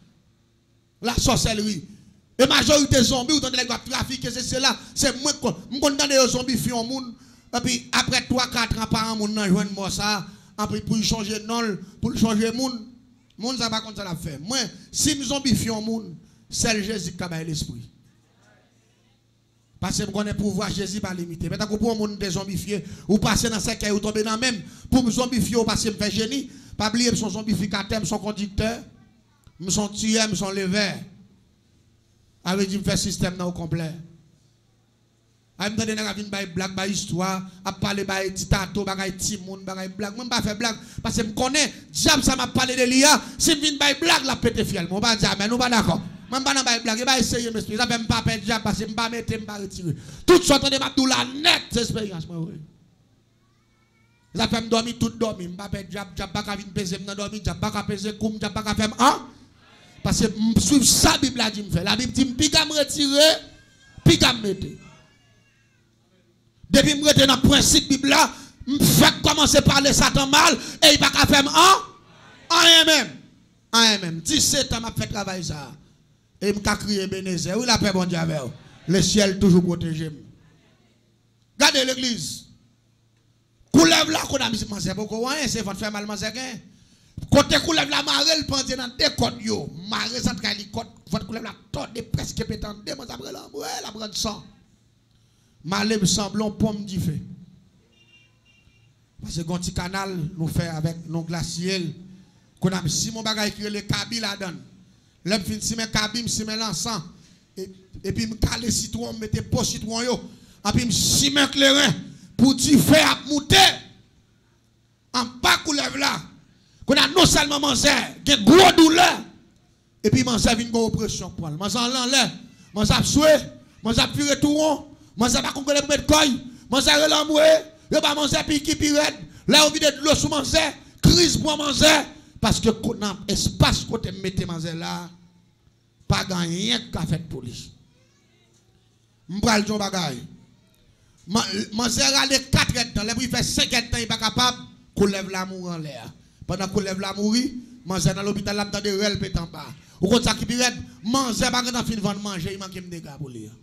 La sorcellerie. Et majorité zombies ou dans les gens trafiquer c'est cela, c'est moi qui condamne les zombies fi monde et puis après trois quatre ans par an monde nan joindre moi ça, après pour changer non, pour changer monde. Monde ça pas comme ça la fait. Moi si me zombifie un monde, c'est Jésus qui a l'esprit. Parce que je connais pouvoir Jésus pas limité. Mais pour un monde de zombifié, ou passer dans ce cas ou tomber dans même pour me zombifier ou passer me faire génie, pas oublier son zombificateur, son conducteur, son tueur, son lever. Avec dit me faire système au complet. A me donner na vinn bay blague bay histoire, a parler bay petit tato, bagay ti moun, bagay blague, même pas faire blague parce que me connais diable ça m'a parlé de l'Ia, si me vinn bay blague la pété fiel, mon pas dire mais nous pas d'accord. Même pas dans bay blague, il va essayer m'expliquer, ça fait me pas perdre diable parce que me pas mettre, me pas retirer. Tout sorte de m'abdou la net expérience moi oui. Ça fait me dormir tout dormir, me pas perdre diable, diable pas ka vinn peser me dormir, diable pas ka peser koum, diable pas ka faire hein parce que me suivre ça Bible a dit me faire. La Bible dit me pi ka me retirer, pi ka me mettre. Depuis que je suis dans le principe Bible là, je fais commencer par parler Satan mal et il ne va pas faire un, un même. Un même. dix-sept ans, je fait travail ça. Et je vais crier Bénézé. Oui, la paix, bon Dieu, avec vous. Le ciel toujours protégé. Regardez l'église. Coulève là, qu'on a mis manger beaucoup, c'est faut faire mal manger. Côté coulève là, marée, le pendant dans deux côtes yo. Marée, ça te côte, faut coulève là, tout de presque pétant, deux mois après là, la prendre sang. Malé me semble un pomme d'y fait. Parce que quand petit canal nous fait avec nos glaciers, qu'on a si mon bagage qui le cabi la donne. L'homme fin si mes cabi, si mes l'encens et, et puis me caler citron, mettez pas citron yo. Et puis me si mes clairin pour d'y faire à monter. En bas coulève là. Qu'on a non seulement mangé, une gros douleur. Et puis mangé une grosse oppression pour le. Mangé en l'air, mangé soué, mangé puré tout rond. Moi ça pas comprendre pour mettre coille, moi ça relamoué, yo pas manger piqui pirate, là on vide de l'eau sous manger, crise pour manger parce que qu'on a espace côté mettre manger là, pas rien qu'a fait police. M'bral jon bagay. Manger aller quatre heures temps, là il fait cinq heures temps il pas capable, qu'on lève l'amour en l'air. Pendant qu'on lève l'amour, manger dans l'hôpital là dans de rel pétant pas. Ou comme ça qui pirate, manger pas quand fin vendre manger, il manque me dégâts pour lui.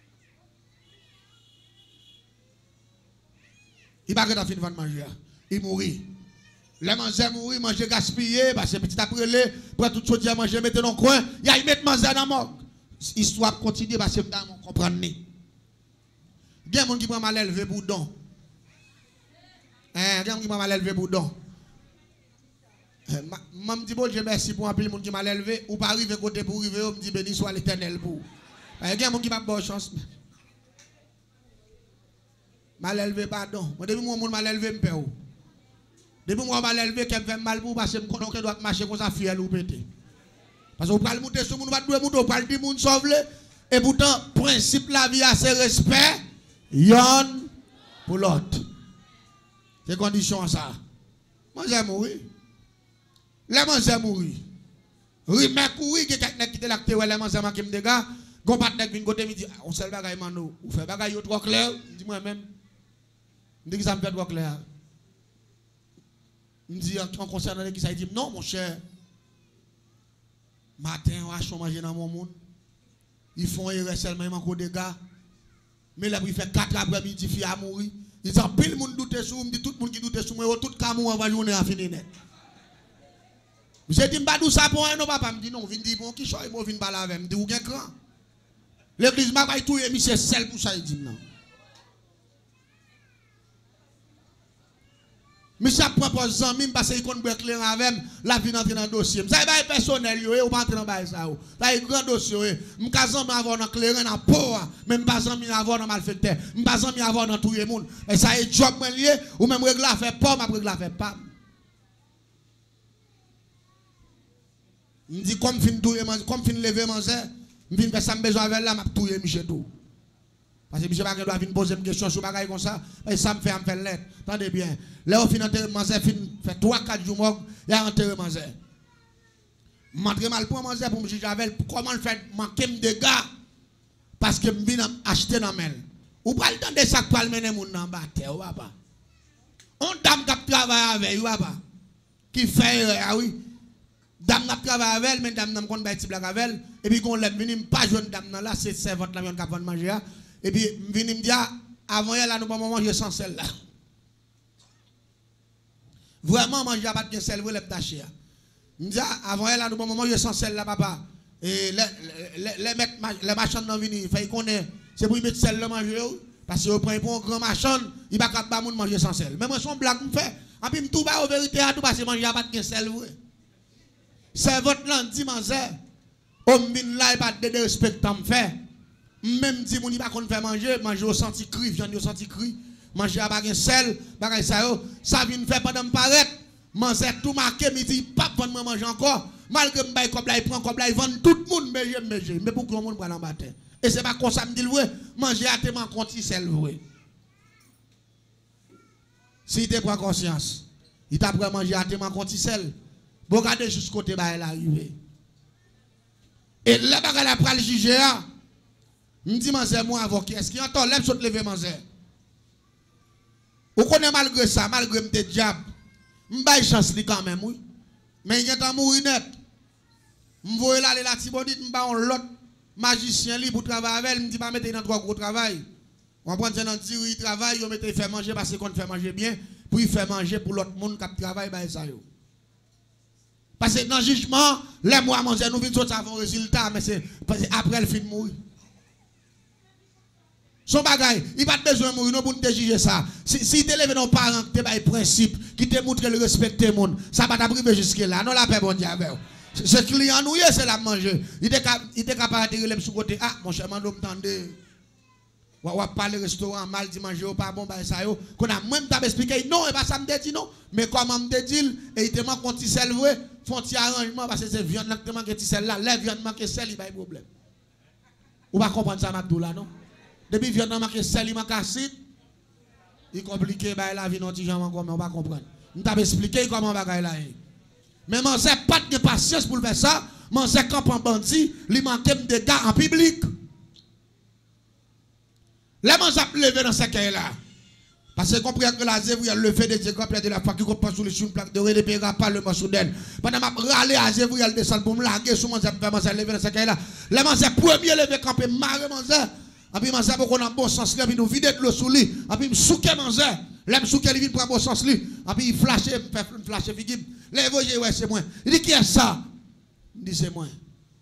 Il va pas fin de manger. Il mourit. Les manger mourir, manger gaspillé, parce que petit après le, pour tout chose à manger, mettre dans le coin, il y a mettre manger dans la mort. Histoire continue parce que vous comprenez. Il y a des gens qui prennent mal élevé pour don. Il y a des gens qui prennent mal élevé pour don. Je me dis, bon, je merci pour un peu de monde qui m'a élevé, ou pas arriver côté pour arriver, on me dit, béni soit l'éternel pour. Il y a des gens qui m'a bonne chance. Mal élevé, pardon. Moi, depuis moi, mal élevé, je me depuis moi, mal élevé, je me fais mal pour parce que je connais que doit marcher comme ça, fier ou péter. Parce que vous parlez monter sur le monde, vous parlez monter, vous parlez du monde sauve. Et pourtant, principe la vie, c'est respect, yon pour l'autre. C'est condition ça. Moi, j'ai mourir. Les gens j'ai mourir. Oui, mais courir, quelqu'un qui te l'acte, les gens qui me dégage, quand partenaire vient côté, me dit, on sait le bagage, on fait bagage trop clair, dis-moi même. Je dis que ça me fait trop clair. Je dis en concernant qui ça dit non mon cher. Matin on a manger dans mon monde. Ils font erreur seulement ils manquent des gars. Mais là il fait quatre après-midi fille à mourir. Ils ont pile monde douter sur me dit tout le monde qui doute sur moi tout cas moi va journée à finir net. J'ai dit m'pa dou ça pour un non papa me dit non vinn dit bon qui choy moi vinn parler avec me dit ou gen grand. L'église m'a pas tout monsieur seul pour ça il dit non. Monsieur propose amis parce qu'il compte bien clair avec la vie d'entrer dans le dossier. Ça est pas personnel yo ou pas entrer dans bail ça. Ça est grand dossier. M'ka ami avoir dans clair dans pauvre, même pas ami avoir dans malfaiteur. M'pas ami avoir dans tout le monde. Et ça est job moi lié ou même règle à faire pas, m'a règle à faire pas. M'di comme fin touyer comme fin lever manger, m'vinn faire ça besoin avec là m'a touyer monsieur tout. Parce que monsieur doit venir poser une question sur bagaille comme ça, et ça me fait me faire lettre. Attendez bien. Là au fin enterrement fait trois quatre jours mort, il y a enterrement. M'entre mal pour manger pour me juger avec comment le faire manquer de dégâts parce que me viens acheter dans mel. Ou pas le temps de ça pour mener moun dans bas terre papa. On dame qui travaille avec papa qui fait ah oui dame qui travaille avec elle mais dame n'a pas de petit blague avec elle et puis qu'on lève venir pas jeune dame là c'est servante là qui va manger et puis venir me dire avant elle là nous pas manger sans sel là. Vraiment manger pas de sel vous lève taché. Me dit avant elle là nous pas manger sans sel là papa et les les les mettre les marchands dans venir fait connaît c'est pour mettre sel là manger parce que au prend pour un grand marchand il va pas moun manger sans sel mais moi son blague me fait en puis me tout ba au vérité à tout parce que manger pas de sel vrai c'est votre là dit manzer homme vinn là pas de respect me fait même dit moun il pas qu'on faire manger manger au senti cru viande au senti cru manger pas de sel bagay ça yo ça vinn faire pendant me paraître manzer tout marqué me dit pas vendre manger encore malgré me bail comme là il prend comme là il vend tout le monde mais mais mais pour que le monde prenne en bataille. Et c'est pas comme ça me dit le vrai, manger à tellement conti c'est le vrai. Si tu prends conscience, il t'a pris manger à tellement conti sel. Vous regardez jusqu'au côté bah elle arrivé. Et là bah elle a pris le juger. Me dit manzer moi avocat, est-ce qu'il entend lève saute lever manzer. Vous connaissez malgré ça, malgré me diable. M'baille chance li quand même oui. Mais il y a tant mourir net. M'voye là la tibonite m'ba on l'autre magicien li pour travailler avec, me dit pas mettre dans trois gros travail. On prend dans dix travail, on mette faire manger parce qu'on fait manger bien, pour il faire manger pour l'autre monde qui travaille bah ça yo. Parce que dans le jugement, les mois manger nous vinn sortir avant résultat mais c'est après le fin de mourir. Son bagay, il pas besoin de mourir non pour te juger ça. Si si te levé nos parents qui te bail principe, qui te montre le respecter monde, ça va t'arriver jusque là. Non la paix bon Dieu avec. Ce client nous c'est la manger. Il était il était capable de tirer sous côté. Ah mon cher mando m'tendez. Ou ou parler restaurant mal dit manger pas bon bah ça yo. Qu'on a même t'a expliqué non et pas ça me dit non. Mais comment me dit et il te manque un petit sel vrai, font petit arrangement parce que c'est viande là qui manque petit sel là, les viande manque sel il pas problème. Ou pas comprendre ça m'abdou là non. Depuis viande manque sel il manque acide. Il compliqué bah la vie non petit gens encore mais on pas comprendre. On t'a expliqué comment bagaille là. Mais moi, j'ai pas de patience pour faire ça. Moi, j'ai quand un bandit, il manque de gars en public. Là, moi, j'ai levé dans ce cas-là. Parce que compris que la zèbre, il a levé des exemples de la fois qui comprend sur les sous plaque de rédépéra par le soudain. Pendant que je râler à zèbre, il a descendu pour me larguer sur mon zèbre, j'ai levé dans ce cas-là. Là, moi, j'ai premier levé quand je marre mon zèbre. Et puis, moi, j'ai beaucoup dans bon sens, là, puis nous vider de l'eau sous lui. Et puis, je souke mon zèbre. Là, je souke le vide pour bon sens lui. Et puis, il flash, il fait flash, il dit, lève, ouais, c'est moi. Il dit, qui est ça? Il dit, c'est moi.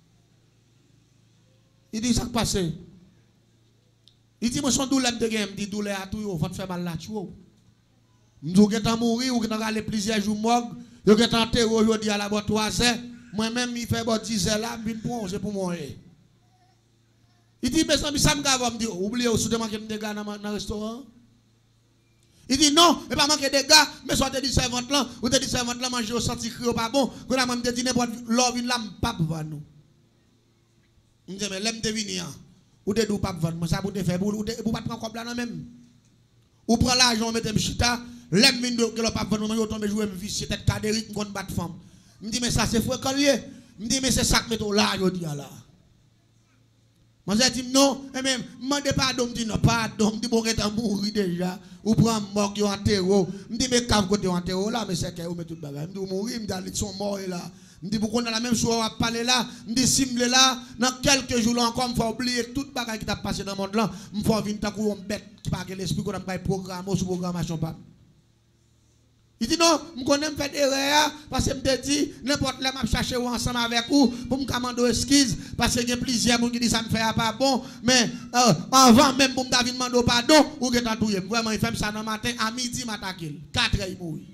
Il dit, ça qui passe. Il dit, moi, son douleur de game, il dit, douleur à tout, il faut te faire mal là, tu vois. Je dis, vous mourir, vous allez plusieurs jours morgue, vous êtes enterré aujourd'hui à la boîte trois heures. Moi-même, il fait dix heures là, c'est pour mourir. Il dit, mais ça me gave, me dit, oubliez, vous avez manqué des gars dans le restaurant. Il dit non, il pas manquer des gars, mais soit dit servante là, ou te dit servante là manger au senti cru pas bon, qu'on a même dit n'importe l'or vinn là pas pour nous. Il dit mais l'aime te venir, ou te dou pas vendre, moi ça pour te faire pour ou pas prendre comme là non même. Ou prend l'argent mettre chita, l'aime vinn que le pas vendre, moi tomber jouer vicieux tête cadérique contre battre femme. Il dit mais ça c'est fou collier. Il dit mais c'est ça que mettre là je dis là. Moi j'ai dit non, et même demande pardon, me dit non pardon, me dit bon est mourir déjà, ou prend mort yo enterro. Me dit mais cave côté enterro là mais c'est que ou met tout bagage. Me dit mourir, me dit ils sont morts là. Me dit pourquoi on a la même chose à parler là, me dit simple là, dans quelques jours là encore me faut oublier tout bagage qui t'a passé dans le monde là, me faut venir tant qu'on bête qui pas que l'esprit qu'on a pas programme ou sous programmation pas. Il dit non, je connais me faire des erreurs parce que je me dit n'importe là m'a chercher ensemble avec vous pour me commander excuse parce que il y a plusieurs gens qui disent ça me fait pas bon mais euh, avant même pour me David demander pardon ou que t'as tout vraiment il fait ça dans matin à midi m'attaquer quatre heures il mourit.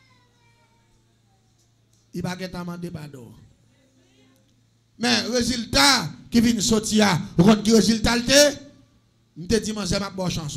Il va que demander pardon. Mais résultat qui vient sortir, vous comprenez que résultat le me te dit moi c'est ma bonne chance.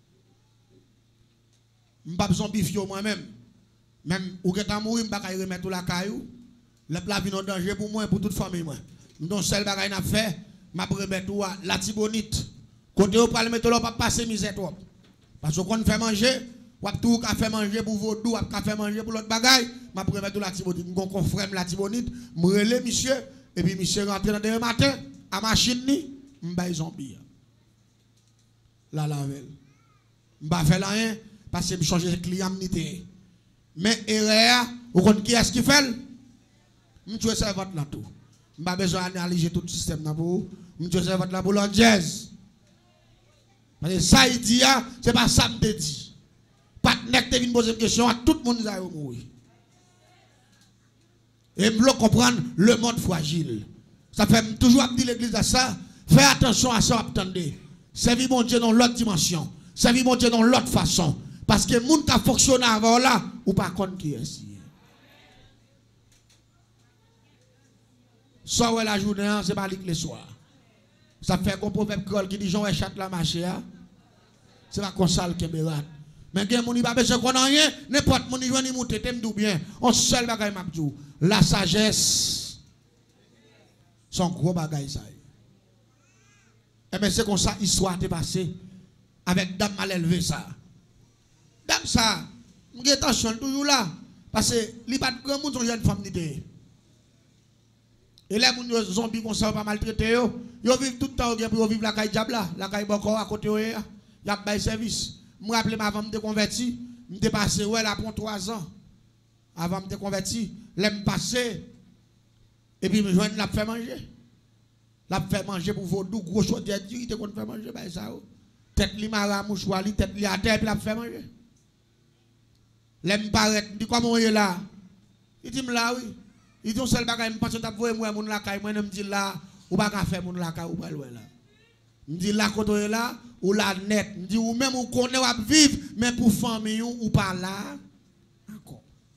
Je pas besoin bifio moi-même. Même ou que t'as mouru, m'pa kay remettre la caillou. Le plat vient en danger pour moi et pour toute famille moi. Donc seul bagay n'a fait, m'a remettre la tibonite. Côté ou pral mettre là pas passer misère trop. Parce qu'on fait manger, ou tout qu'a fait manger pour vaudou, ou qu'a fait manger pour l'autre bagaille, m'a remettre la Tibonite, mon confrère la Tibonite, me relé monsieur et puis monsieur rentre dans le matin à machine ni, m'baille zombie. La lavel. M'ba fait rien parce que me changer client m'nité. Mais erreur, ou connait qui est-ce qui fait? M'tue ça votre là tout. M'ba besoin d'analyser tout le système là pour, m'tue ça votre là pour l'autre jazz. Parce que ça il dit c'est pas ça me dit. Pas nek te vinn poser une question à tout le monde ça mourir. Et me comprendre le monde fragile. Ça fait toujours dire l'église à ça, fais attention à ça, attendez. Servir mon Dieu dans l'autre dimension. Servir mon Dieu dans l'autre façon. Parce que les gens qui fonctionnent avant là, ou pas contre qui est ici. Ça, ouais, la journée, c'est pas le soir. Ça fait qu'on proverbe qui dit Jean chat la marché. C'est pas comme ça qui est bérat. Mais il n'y a pas besoin qu'on ait rien. N'importe qui joue ni monter, t'aimes tout bien. On seul bagaille m'a dit. La sagesse, son gros bagaille ça. Et bien c'est comme ça, histoire est passée. Avec dame mal élevé ça. Dame ça, je suis attention toujours là. Parce que il n'y a pas de grand monde qui jeune femme d'idée. Et les gens zombies comme ça, pas maltraité. Ils vivent tout le temps pour vivre la caille diable là. La caille boko à côté. Il y a pas de service. Je me rappelle avant de me convertir. Je me passé ouais, là pour trois ans. Avant de me convertir. Je me passé. Et puis je me joindre la fait manger. La fait manger pour vos doux gros choses. Il te fait manger. Tête li mara mouchoir li tête li à terre puis la fait manger. L'aime paraît dit comment il est là. Il dit là oui. Il dit on seul bagage me pense t'a voyer moi mon la caille moi me dit là ou pas ka faire mon la caille ou pas loin là. Me dit là côté là ou la net, me dit ou même ou connaît ou vivre mais pour famille ou pas là encore.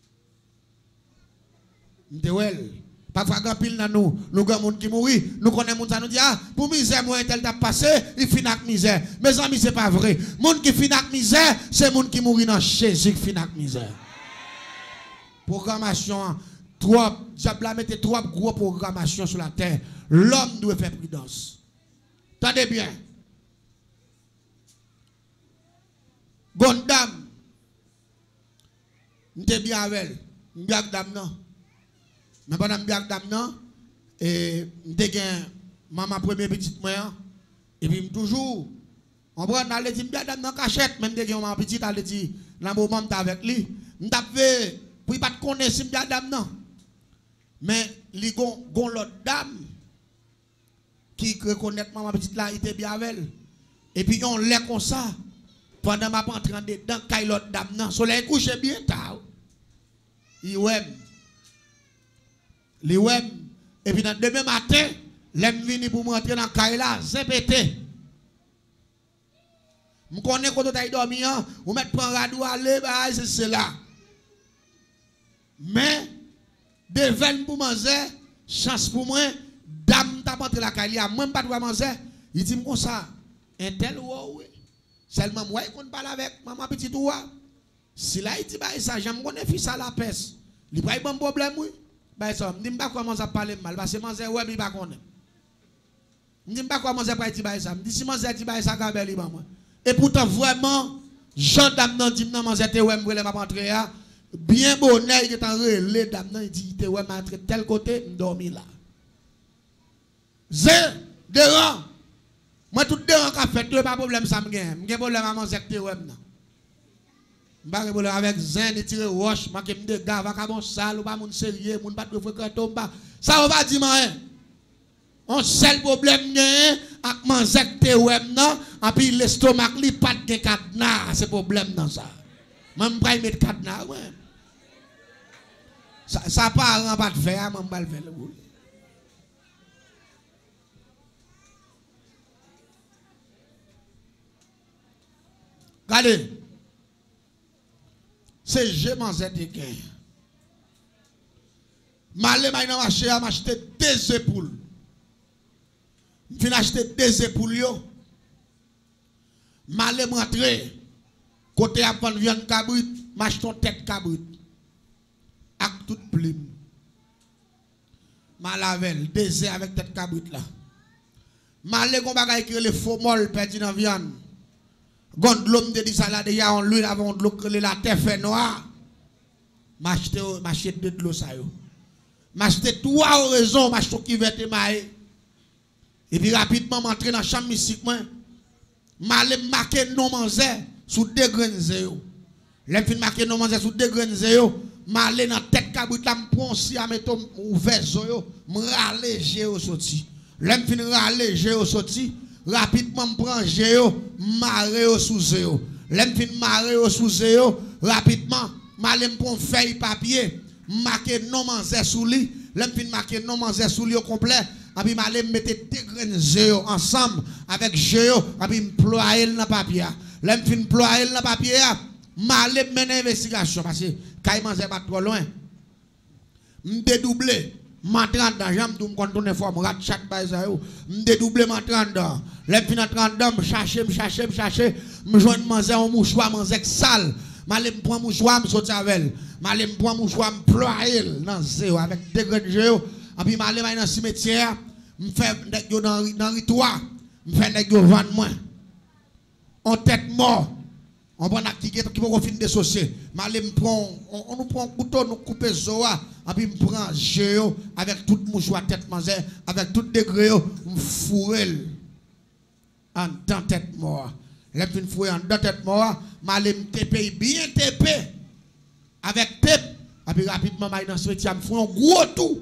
Me dit well. Parfois, grand pile dans nous, nous avons des gens qui mourent, nous connaissons des gens qui nous disent, ah, pour misère, moi, tel t'a passé, il finit avec misère. Mes amis, ce n'est pas vrai. Les gens qui finissent avec misère, c'est les gens qui mourent dans Jésus qui finissent avec misère. Programmation, trop, diable mette trop gros programmation sur la terre. L'homme doit faire prudence. Tendez bien. Bonne dame, nous sommes bien avec elle. Nous sommes bien dame, non? Mais pendant que je suis dame, et je maman première petite moi, et puis toujours, on prend dans le dit, je suis dans cachette, même si maman petite, elle dit, dans le moment où je avec lui, je suis pour ne pas connaître si je suis dame. Mais il y a l'autre dame qui reconnaît maman petite là, il était bien avec elle. Et puis on l'a comme ça, pendant que je suis entré dans l'autre dame, le soleil couche bien tard. Il aime. Les web, et puis dans demain matin, l'aime vini pour m'entrer dans le caille là, c'est pété. Je connais quand tu as dormi, ou mettre prendre radio aller, c'est cela. Mais, devant pour manger, chance pour moi, dame t'a rentré la caille là, même pas de manger, il dit comme ça, un tel ou oui. Seulement moi, il parle avec maman petite ou si là il dit ça, j'aime connais fils à la peste. Il n'y a pas de problème, oui. Bah ça, je ne sais pas comment ça parle mal parce que je ouais mais pas connaît. Je ne sais pas comment ça parle ça. Je dis si je dis ça gabel li moi. Et pourtant vraiment gendarme nan dit nan manze te ouais m'rele m'a rentrer bien bonheur il est en relé dame nan il dit te ouais m'a rentrer tel côté dormi là. Zé deran. Moi tout deran qu'a fait pas problème ça me gagne. M'gain problème à manze te ouais nan. M'ba problème avec zen et tirer roche, manque me gars va bon sale ou pas moun sérieux, moun pas de fréquenter pas. Ça on va dire rien. On seul problème gagne avec manzek te web nan, et puis l'estomac li pas de cadenas, c'est problème dans ça. Même pas mettre cadenas ouais. Ça ça pas pas de faire, même pas le faire. Regardez. C'est je manzet de gain. Malé m'a dans marché a acheté deux époules. Je viens acheter deux époules yo. Malé m'entrer côté à prendre viande cabrit, m'acheter tête cabrit. Avec toute plume. Malavel désert avec tête cabrit là. Malé gon bagay qui le faux molle perdu dans viande. Quand l'homme te dit ça là, déjà, on lui avant de l'eau, la terre fait noire. M'acheter, m'acheter de l'eau ça yo. M'acheter trois raisons, m'acheter qui va te mailler. Et puis rapidement, m'entrer dans la chambre mystique, moi. M'aller marquer non manzé sous deux graines zéro. L'aime fin marquer non manzé sous deux graines zéro. M'aller dans tête cabrit là, m'prend si à mettre ouvert yo, m'ralléger au sorti. L'aime fin ralléger au sorti. Rapidement m'prend géo, marrer au sous zéro. L'aime fin marrer au sous zéro. Rapidement, m'aller m'prend feuille papier, marquer non manzé sous lui. L'aime fin marquer non manzé sous lui au complet. Et puis, je vais mettre deux graines géo ensemble avec géo. Et puis, je ployer dans le papier. Là, je vais ployer dans le papier. Je vais mener une investigation. Parce que quand je ne pas trop loin, je vais dédoubler. Je vais dans jambe, je vais contourner forme. Je vais chat je vais dédoubler ma trente dedans. Là, je vais trente dedans, je vais chercher, je chercher, je chercher. Je vais manger un mouchoir, manger sale. Je vais prendre un mouchoir, je vais sortir avec elle. Je vais prendre un mouchoir, je vais ployer dans zéro avec deux graines géo. Et puis, je vais aller dans le cimetière, je fais dans le rituel, je fais des gens vendre moins. On tête mort. On prend un ticket qui va finir dissocier. Je prends, on nous prend un couteau, nous coupe Zoa, et puis je prends géo avec tout mouchoir tête manger, avec tout degré, je fourre en dans tête mort. Je fin fourre en dans tête mort, je vais taper bien taper avec tape, et puis rapidement, je vais dans ce métier, je fais un gros tout.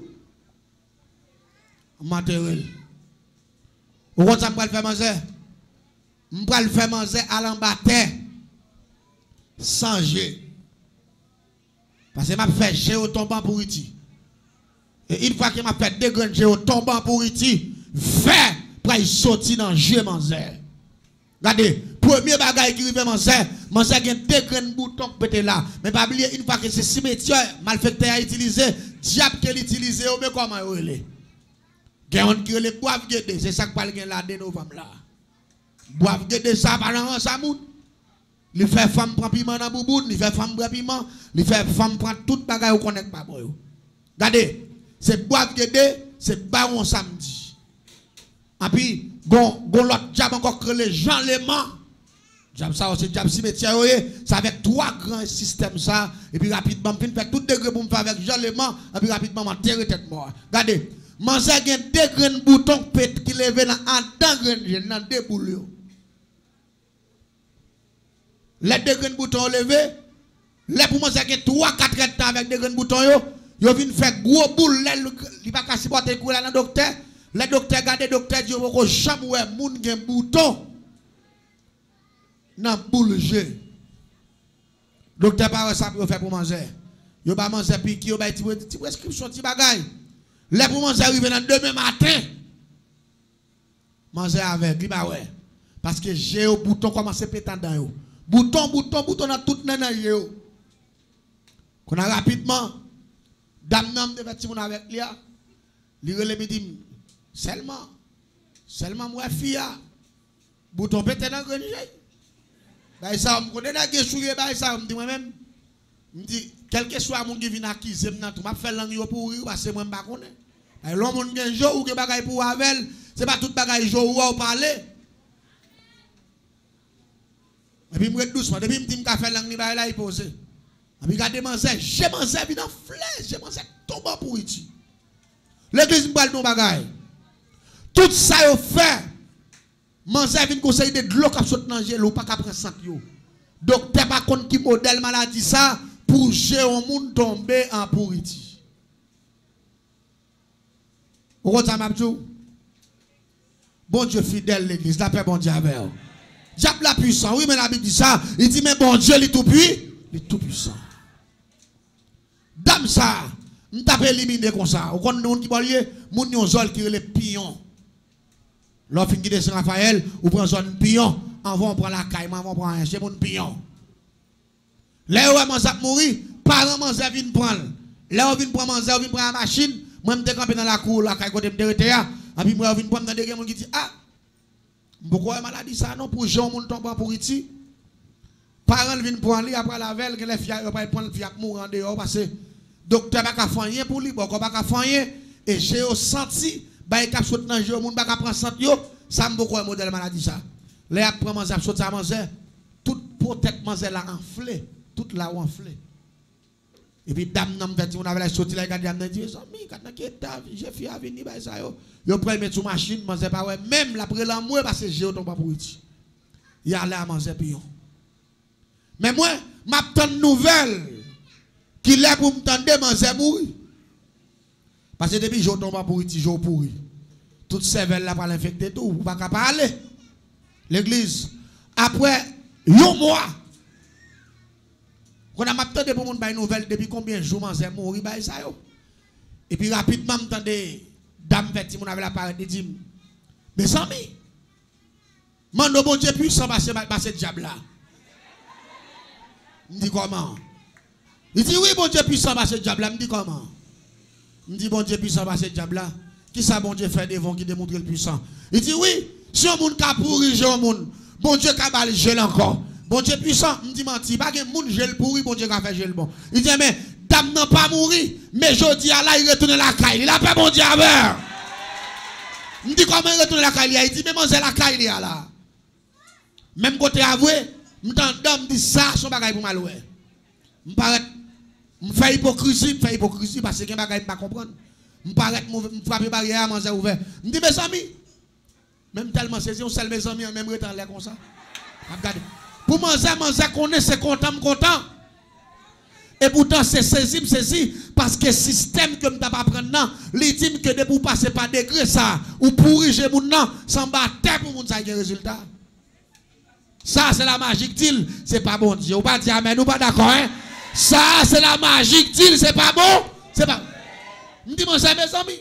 Matériel. Vous comprenez ça, je vais faire manger? Je vais faire manger à l'embatteur. Sans jet. Parce que je fais géo tombant pour iti. Et une fois que je fait deux grands géo tombant pour iti, fait pour y sortir dans le jeu manger. Regardez, premier bagage qui arrive manger, manger a deux grands boutons qui pété là. Mais pas oublier, une fois que c'est cimetière, malfecteur a utilisé, diable qui l'utilise, mais comment il est? Quelqu'un qui les boivent guédé, c'est ça que parle là de novembre là. Boivent guédé ça par an ça moun. Il fait femme prend piment dans bouboune, il fait femme prend piment, il fait femme prend toute bagaille ou connaît pas boy. Regardez, c'est boivent guédé, c'est baron samedi. Et puis gon gon l'autre diable encore que les gens les mains. Diable ça c'est diable cimetière c'est avec trois grands systèmes ça et puis rapidement fin fait tout degré pour me faire avec Jean Léman et puis rapidement m'enterrer tête mort. Regardez Manger gen deux grains boutons qui lèvent dans en temps grain dans deux boules. Les deux grains boutons levés, les pour manger gen trois quatre temps avec deux grains boutons yo, yo vinn faire gros boule, il pas ka supporter kou là dans docteur. Les docteurs gardent docteur dit ko jamais ouais moun gen bouton dans boule G. Docteur pas ça pour faire pour manger. Yo pas manger pique yo ba ti prescription ti bagay. Les pour manger arriver dans demain matin. Manger avec, li ba ouais. Parce que j'ai au bouton commencer pétant dans yo. Bouton bouton bouton dans toute nan yo. Qu'on a rapidement dame nam de petit moun avec lui. Li rele mi dit seulement seulement moi fille bouton pété dans grenouille. Bah ça me connaît na ge souye bah ça me dit moi même me dit quel que soit mon qui vient accuser m'nan tout m'a fait langue yo pour rire parce que moi pas connaît. Bah l'homme moun gen jo ou ge bagay pour avec, c'est pas tout bagay jo ou parler. Et puis me doucement depuis me dit me fait langue ni bah là il pose. Et puis regardez manger, j'ai mangé vient en flèche, j'ai mangé tombe pour ici. L'église me parle de bagay. Tout ça yo fait. Manger vient conseiller de l'eau qui saute dans gel ou pas qu'à prendre sang yo. Docteur pas contre qui modèle maladie ça pour gérer un monde tomber en pourriti. Vous comprenez ça m'abdou? Bon Dieu fidèle l'église, la paix bon Dieu avec vous. Diable la puissant, oui mais la Bible dit ça, il dit mais bon Dieu il est tout puissant, il est tout puissant. Dame ça, on t'a éliminé comme ça. Vous connaissez monde qui parle, moun yon zol qui les pions. Lorsqu'on dit Saint Raphaël, ou prend zone pion, on va prendre la caille, on va prendre un chez mon pion. Là où on va mourir, parents manger viennent prendre. Là où on vient prendre manger, on vient prendre la machine, moi je me campé dans la cour, la caille côté de terre, et puis moi je viens prendre dans des gens qui disent ah, pourquoi maladie ça non pour Jean moun tombe pour ici. Parents viennent prendre lui après la veille que les filles pas prendre filles mourir en dehors parce que docteur pas faire rien pour lui, bon pas faire rien et j'ai senti bah cap saute dans jeu moun pas prendre santé yo ça me beaucoup modèle maladie ça les après manger saute ça manger peut-être mazel a enflé, toute la enflé. Et puis dame n'a fait on avait la sorti là garder dame dit ami quand qui état j'ai fait à venir ba ça yo. Yo prend mettre sur machine, manger pas ouais même la près l'amour parce que j'ai autant pas pour ici. Il allait à manger pion. Mais moi m'attend nouvelle qui est pour m'tendre manger mourir. Parce que depuis jour tombe pour ici jour pourri. Toute cervelle là pas l'infecter tout, pas capable parler. L'église après un mois on a m'attendé pour mon bail nouvelle depuis combien de jours manger mourir bail ça yo. Et puis rapidement m'tendé dame fait mon avait la parole dit mes amis mando bon Dieu puissant passer passer diable là. Me dit comment? Il dit oui bon Dieu puissant passer diable là, me dit comment? Me dit bon Dieu puissant passer diable là. Qui ça bon Dieu fait devant qui démontre le puissant? Il dit oui, si on monde ka pourri j'ai un monde, bon Dieu ka bal gel encore. Bon Dieu puissant, me dit menti, pas gen monde gel pourri, bon Dieu ka fait gel bon. Il dit mais dame n'a pas mourir, mais jodi à là il retourne la caille. Il a pas bon Dieu avec. Me dit comment il retourne la caille? Il dit mais manger la caille là. Même côté avoué, m'tendam me dit ça son bagay pour mal ouais. M'paraît m'fait hypocrisie, m'fait hypocrisie parce que bagay pas comprendre. M'paraît m'frapper barrière manger ouvert. Me dit mes amis, même tellement saisi on seul mes amis même retan là comme ça. Regardez. Pour manger manger connaît c'est content content. Et pourtant c'est saisi saisi parce que système que m't'a pas prendre nan, li dit que de pour passer par degré ça ou pourrir moun nan sans battre pour moun ça y résultat. Ça c'est la magique d'il, c'est pas bon Dieu. Ou pas dire amen, ou pas d'accord hein? Ça c'est la magique d'il, c'est pas bon, c'est pas. Me dis moi ça mes amis.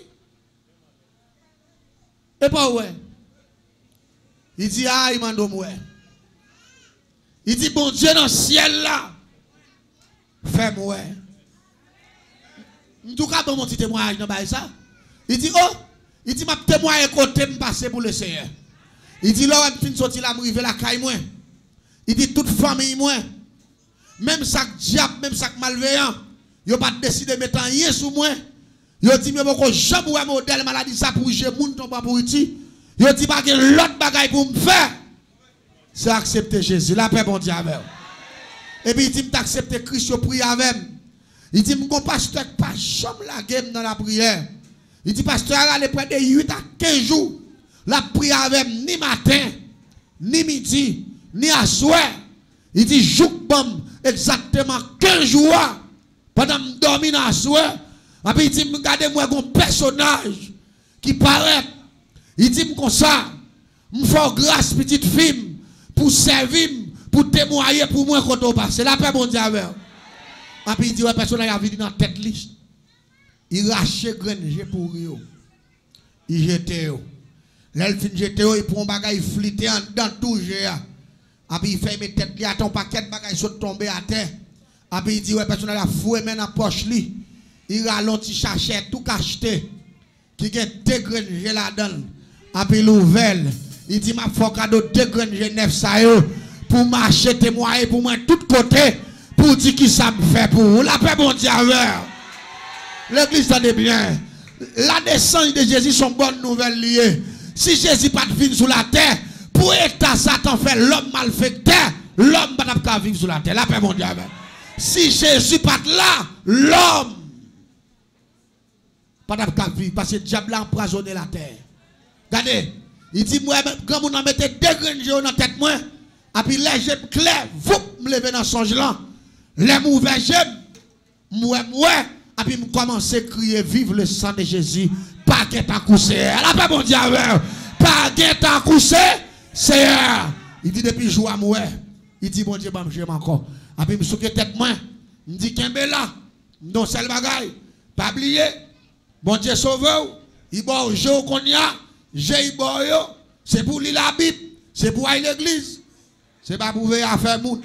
Et pas ouais. Il dit ah il m'a donné ouais. Il dit bon Dieu dans le ciel là. Fais-moi ouais. M'tou ka bon mon petit témoignage dans bail ça. Il dit oh, il dit m'a témoigner côté me passer pour le Seigneur. Il dit là on fin sorti là m'river la caille moi. Il dit toute famille moi. Même ça diable, même ça malveillant, yo pas décidé mettre rien sur moi. Yo dit mais beaucoup jamais ouais modèle maladie ça pour j'ai moun ton pas pour ici. Yo dit pas que l'autre bagaille pour me faire. C'est accepter Jésus, la paix bon Dieu avec. Et puis il dit m'accepter Christ yo prier avec. Il dit mon pasteur pas jamais la game dans la prière. Il dit pasteur aller près de huit à quinze jours. La prière avec ni matin, ni midi, ni à soir. Il dit jouk bam exactement quinze jours pendant que je dormis dans la soir. Et puis il dit regardez-moi un personnage qui paraît. Il dit comme ça, me faire grâce petite fille pour servir, pour témoigner pour moi quand on passe. C'est la paix mon Dieu avec. Et puis il dit ouais personnage a vécu dans la tête liste. Il rachait granger pour eux. Il jetait eux. L'elfin jetait eux, il prend bagay flité dans tout géa. Et puis il fait mes têtes, il a ton paquet de bagages sont tombés à terre. Et puis il dit, ouais, personne a foué dans la poche li. Il ralentit, chercher tout acheté. Qui a dégrangé là-dedans. Et puis il ouvert. Il dit, ma faut cadeau dégranger neuf ça pour marcher témoigner pour moi tout côté. Pour dire qui ça me fait pour vous. La paix bon Dieu avec. L'église tendez bien. La naissance de Jésus sont bonnes nouvelles liées. Si Jésus pas de vivre sur la terre, pour état Satan fait l'homme malfaiteur, l'homme pas de vivre sur la terre. La paix mon Dieu. Si Jésus pas là, l'homme pas de vivre parce que le diable a empoisonné la terre. Regardez, il dit moi quand vous en mettez deux graines dans la tête moi, et puis les j'aime clair, vous me levez dans songe là, les mauvais j'aime, moi moi, et puis me commencer à crier vive le sang de Jésus, pas qu'est à coucher. La paix mon Dieu. Pas qu'est à coucher. Seigneur, il dit depuis jour à moi, il dit bon Dieu, j'aime encore. Et puis, je me souviens tête moi, il me dit qu'un là, non, c'est le bagaille, pas oublier, bon Dieu sauve, il boit jeu qu'on y a, j'ai boit, c'est pour lire la Bible, c'est pour aller à l'église, c'est pas pour faire affaire moun.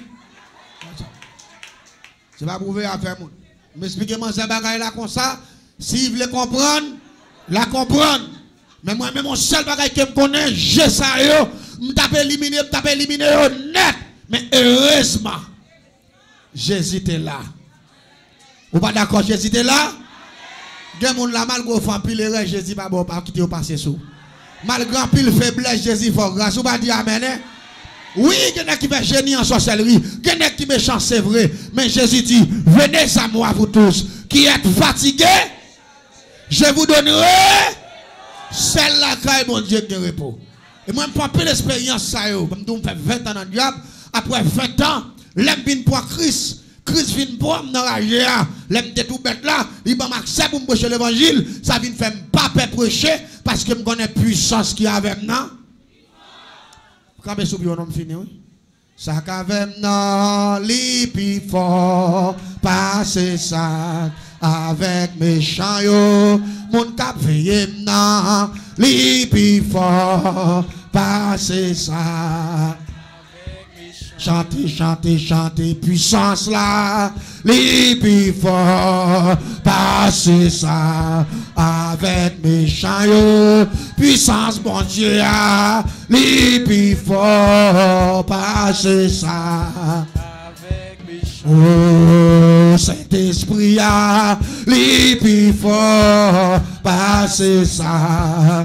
C'est pas pour faire affaire moun. M'expliquez-moi ce bagaille là comme ça, si vous voulez comprendre, la comprendre. Mais moi-même, mon seul bagage que je connais, j'ai ça, je tape éliminer, je tape éliminer net. Mais heureusement, Jésus est là. Vous pas d'accord, Jésus est là? Des gens là, malgré fan pile, Jésus pas bon, pas quitter au passé sous. Malgré pile faiblesse, Jésus faut grâce. Vous pas dire amen. Oui, il y en a qui fait génie en sorcellerie, il y en a qui méchant, c'est vrai. Mais Jésus dit, venez à moi, vous tous, qui êtes fatigués, je vous donnerai celle-là, car mon Dieu de repos. Et moi, je prends l'expérience, ça, je fais vingt ans dans le diable, après vingt ans, l'aime vient pour Christ. Christ vient pour m'enrager, l'aime de tout bête là, il m'a accepté pour me prêcher l'évangile, ça vient faire pas prêcher, parce que je connais puissance qui est avec moi. Quand je suis un homme fini, oui. Ça qu'avec nous, les plus forts, passer ça avec mes chants, mon cap veillé maintenant, les plus forts, passer ça. Chantez, chantez, chantez, puissance là, les plus forts, passez ça avec mes chants, puissance, bon Dieu, les plus forts, passez ça avec mes chants. Oh, Saint-Esprit, les plus forts, passez ça.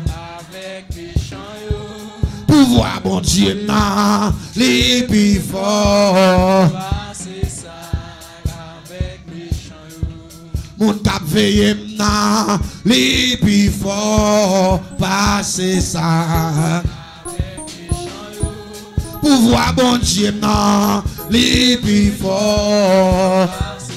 Pouvoir, bon Dieu, non, les plus forts. Mon cap veillé, non, les plus forts. Passez ça. Pouvoir, bon Dieu, non, les plus forts.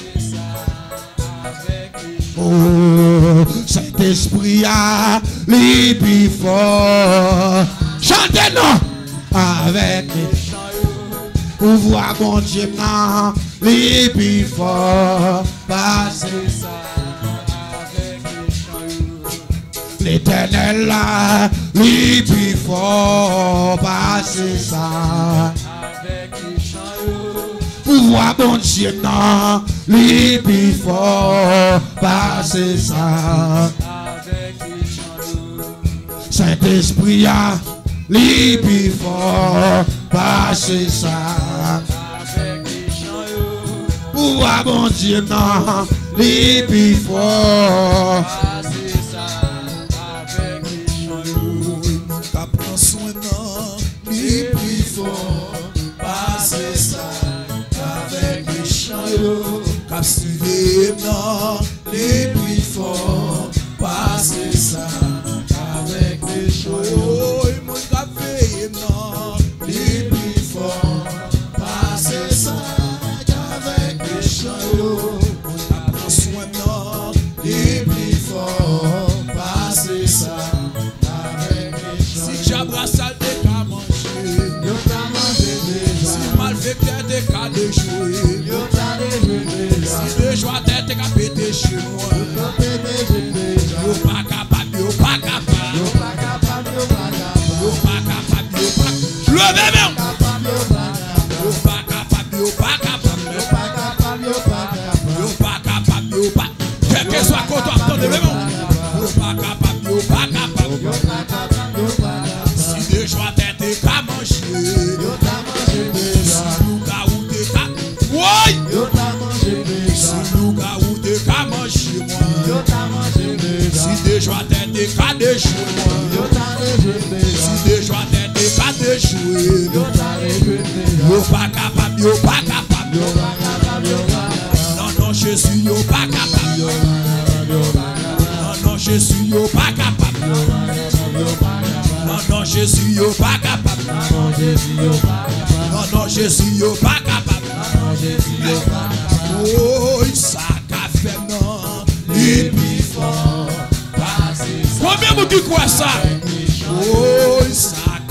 Oh, Saint-Esprit, les plus forts. Chantez-nous avec les pouvoir, bon Dieu, non, les plus forts. Passez ça avec les chants. L'Éternel là, les plus forts. Passez ça avec les chants. Pouvoir, bon Dieu, non, les plus forts. Passez ça avec les chants. Saint-Esprit, les plus forts, passez ça avec les chants. Pouvoir, bon Dieu, non, les plus forts, passez ça avec les chants. Qu'à prendre soin, non, les plus forts, passez ça avec les chants. Qu'à suivre, non, les plus forts, passez ça avec les chants. Les plus forts, passez ça avec les chants. Prends soin de les plus forts, passez ça avec les chants. Si Jabrassal t'es qu'à manger, yo t'as mangé déjà. Si malfaiteur t'es qu'à déjouer, yo t'as déjoué déjà. Si de joie t'es qu'à péter chez moi, yo pété déjà. Yo pas capable, yo pas capable, yo pas capable, yo pas capable, yo pas capable, yo pas. Le même. Yo pas capable, yo pas capable, yo pas capable, yo pas capable, yo pas capable, yo pas. Quel que soit qu'on t'entende, le même. Yo pas capable, yo pas capable, yo pas capable, yo pas capable. Si de joie t'es qu'à manger, yo t'as mangé déjà. Si nous gaou t'es qu'à, oui. Yo t'as mangé déjà. Si nous gaou t'es qu'à manger moi, yo t'as mangé déjà. Si de joie t'es qu'à déjouer moi, yo t'as déjoué déjà. Si de joie pas de jouer, yo pas capable, yo pas capable, yo pas capable, yo pas capable. Non, non, je suis yo pas capable, yo non, non, je suis yo pas capable, non, non, je suis yo pas capable, non, non, je suis yo pas capable, oh, ça qu'a fait non, les plus forts, combien vous dites quoi ça? Oh, ça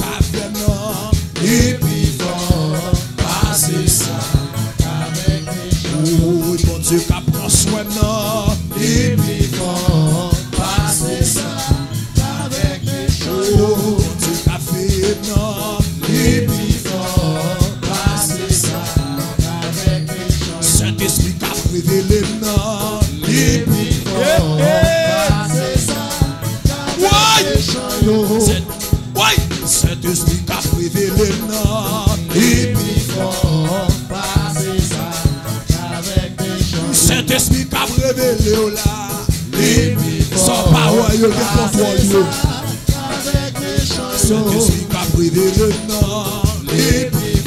et puis fort, passez ça avec les chants. Oh, bon Dieu, qu'à prendre soin de et puis fort, passez ça avec les chants. Oh, bon Dieu, qu'à fait non, et puis fort, passez ça avec les chants. Saint-Esprit, qu'à révélé non, et puis fort, passez ça avec les chants. Oui, Saint-Esprit qu'a révélé non, et puis fort, passez ça avec des chants. Saint-Esprit qu'a révélé là, et puis fort, sans parole, il y a contrôle avec des chants. Saint-Esprit qu'a révélé non, et puis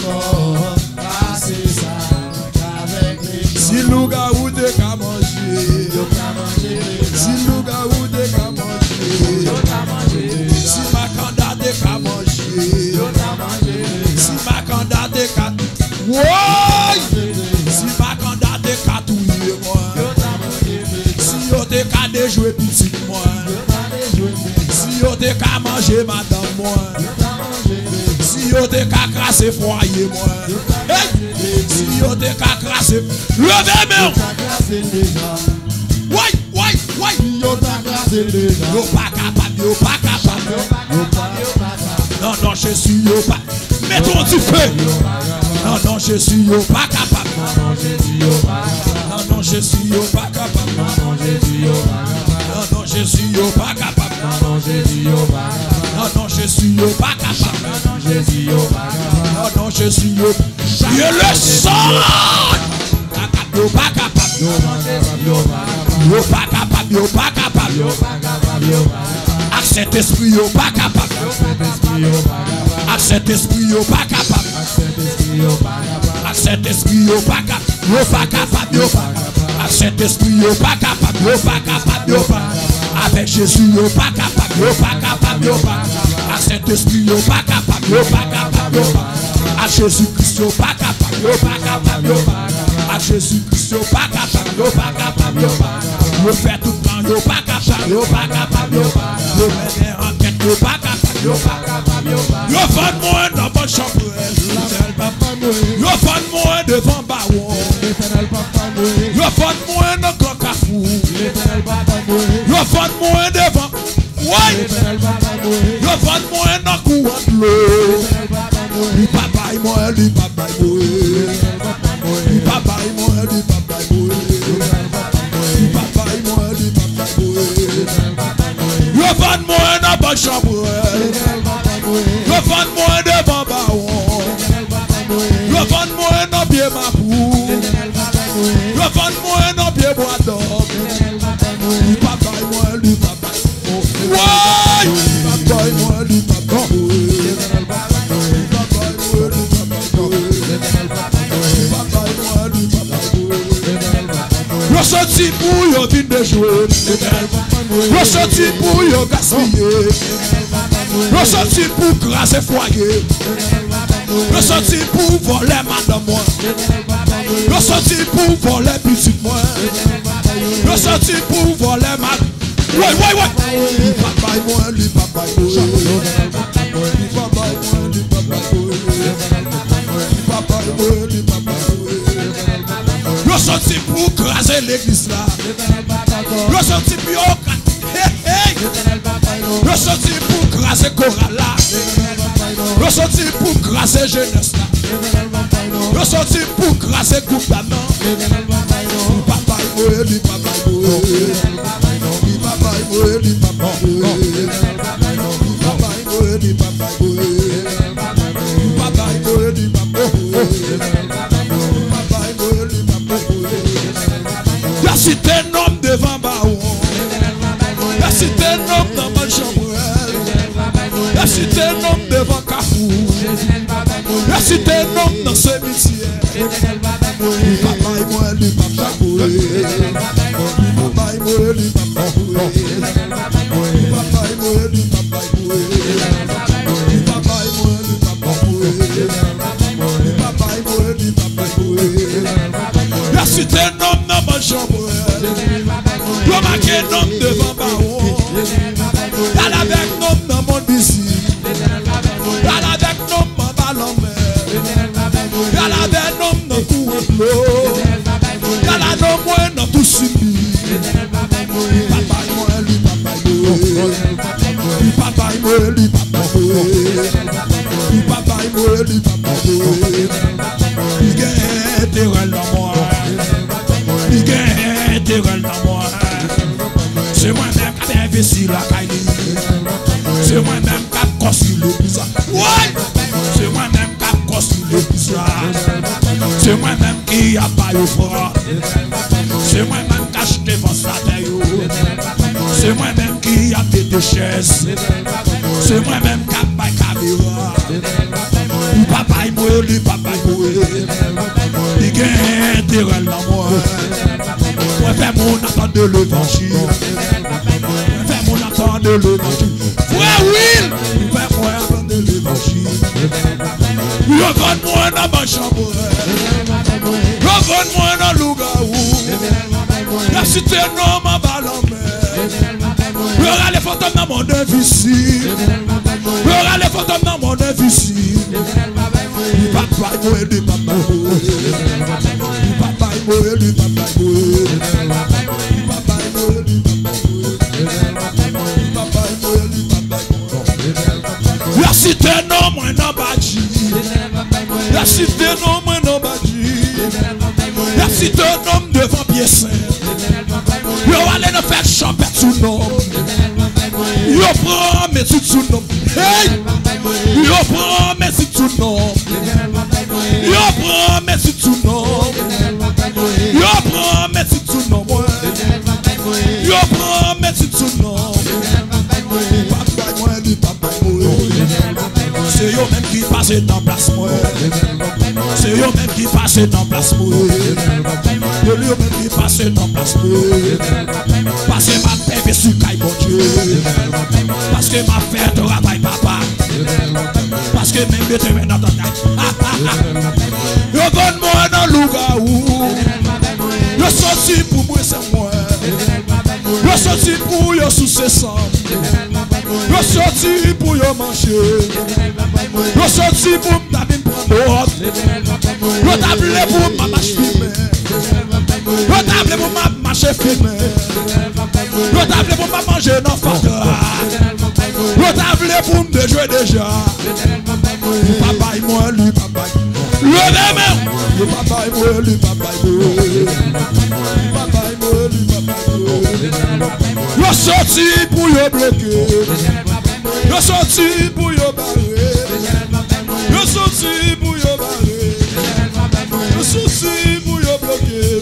Ouais! Si ma candidat te catouille moi, si yo te ka déjoué petit moi, si yo te ka manger madame moi, si yo te ka crasser foyer moi, si yo te ka crasser, levez main! Ouais, ouais, ouais! Yo pas capable, yo pas capable. Non, non, je suis yo pas. Mettons du feu. Non, non, je suis yo pas capable. Non, non, je suis yo pas capable. Non, non, je suis yo pas capable. Non, non, je suis yo pas capable. Non, non, je suis yo. Je le sens. Yo pas capable. Yo pas capable. Yo pas capable. Avec cet esprit, yo pas capable. Avec cet esprit, yo pas capable. Avec cet esprit, yo pas capable. Yo pas capable. Yo pas capable. Avec cet esprit, yo pas capable. Yo pas capable. Yo pas. Avec Jésus, yo pas capable. Yo pas capable. Yo pas. Avec cet esprit, yo pas capable. Yo pas capable. Yo pas. Avec Jésus Christ, yo pas capable. Yo pas capable. Yo pas. Avec Jésus Christ, yo pas capable. Yo pas capable. Yo pas. Yo fait tout le temps, yo pas capable. Yo pas capable. Yo pas. Yo met des enquêtes, yo pas capable. Yo pas capable. Yo pas. Yo fan moi dans votre chambre. Yo fan moi devant Baron. Yo fan moi dans Grand Carrefour. Yo fan moi devant. Ouais. Yo fan moi dans courant de l'eau. Lui papa et moi, lui papa et moi. Lui papa et moi, lui papa et moi. Lui papa et moi, lui papa et moi. Yo fan moi dans votre chambre. Yo fan moi devant Baron. Yo fan moi dans pied ma pou. Yo fan moi dans pied bois d'or. Lui papa et moi, lui papa et moi. Ouais! Lui papa et moi, lui papa et moi. Yo sorti pour yo vin de jouer. Yo sorti pour yo gaspiller. Yo sorti pour crasser foyer. Yo sorti pour voler madame moi. Yo sorti pour voler petite moi. Yo sorti pour voler ma. Ouais, ouais, ouais. Lui papa et moi, lui papa et moi. Lui papa et moi, lui papa et moi. Lui papa et moi, lui papa et moi. Yo sorti pour craser l'église là. Yo sorti pour yo Yo sorti pour craser chorale là. Yo sorti pour craser jeunesse là. Yo sorti pour craser groupe d'amants. Lui papa et moi, lui papa et moi. Lui papa et moi, lui papa et moi. Lui papa et moi, lui papa et moi. Lui papa et moi, lui papa et moi. La cité nom devant Baron. La cité nom dans ma chambre. La cité nom devant Carrefour. La cité nom dans ce cimetière. Lui papa et moi, lui papa et moi. Lui papa et moi, lui papa et moi. Lui papa et moi, lui papa et moi. Lui papa et moi, lui papa et moi. Lui papa et moi, lui papa et moi. La cité nom dans ma chambre. Yo marqué nom devant Baron. Y'all avec nom dans mon ici. Y'all avec nom en ballon mer. Y'all avec nom dans courant de l'eau. Y'all a nom moi dans tout subi. Papa et moi, lui papa et moi. Lui papa et moi, lui papa et moi. Lui papa et moi, lui papa et moi. Il gagne intérêt dans moi. Il gagne intérêt dans moi. C'est moi-même qui ai investi la Kaili. C'est moi-même qui ai construit l'église. Ouais! C'est moi-même qui ai construit l'église. C'est moi-même qui a payé au froid. C'est moi-même qui a acheté votre terre. C'est moi-même qui a fait des chaises. C'est moi-même qui a payé caméra. Lui papa et moi, lui papa et moi. Il gagne intérêt dans moi. Moi fais mon attente de l'évangile. Moi fais mon attente de l'évangile. Frère Will, fais mon attente de l'évangile. Revends-moi dans ma chambre. Revends-moi dans le loup-garou. La cité non m'a balamé. Y'aura les fantômes dans mon difficile. Y'aura les fantômes dans mon difficile. Papa est moué du papa. Papa est moué du papa. Papa est moué du papa. Papa est moué du papa. La cité non moi non bâti. La cité non moi non bâti. La cité non devant pied saint. Yo allez nous faire champer sous nom. Yo prend mes sous nom. Hey! Yo prend mes sous nom. Yo prend mes sous nom. Yo prend mes sous nom. Yo prend mes sous nom. Papa moi dit papa moi. C'est yo même qui passe dans place moi. C'est yo même qui passe dans place moi. C'est yo même qui passe dans place moi. Parce que ma paix est sur caille mon Dieu. Parce que ma fête travaille papa. Parce que même te met dans ta tête. Yo donne-moi dans le loup-garou. Yo sorti pour moi c'est moi. Yo sorti pour yo sous ses sangs. Yo sorti pour yo manger. Yo sorti pour m'tabine prendre l'autre. Yo table pour ma marche filmée. Yo table pour ma marche filmée. Yo table pour ma manger dans fatra. Yo table pour me jouer déjà. Papa et moi lui papa. Le même. Le papa et moi lui papa. Papa et moi lui papa. Yo sorti pour yo bloquer. Yo sorti pour yo barrer. Yo sorti pour yo barrer. Yo sorti pour yo bloquer.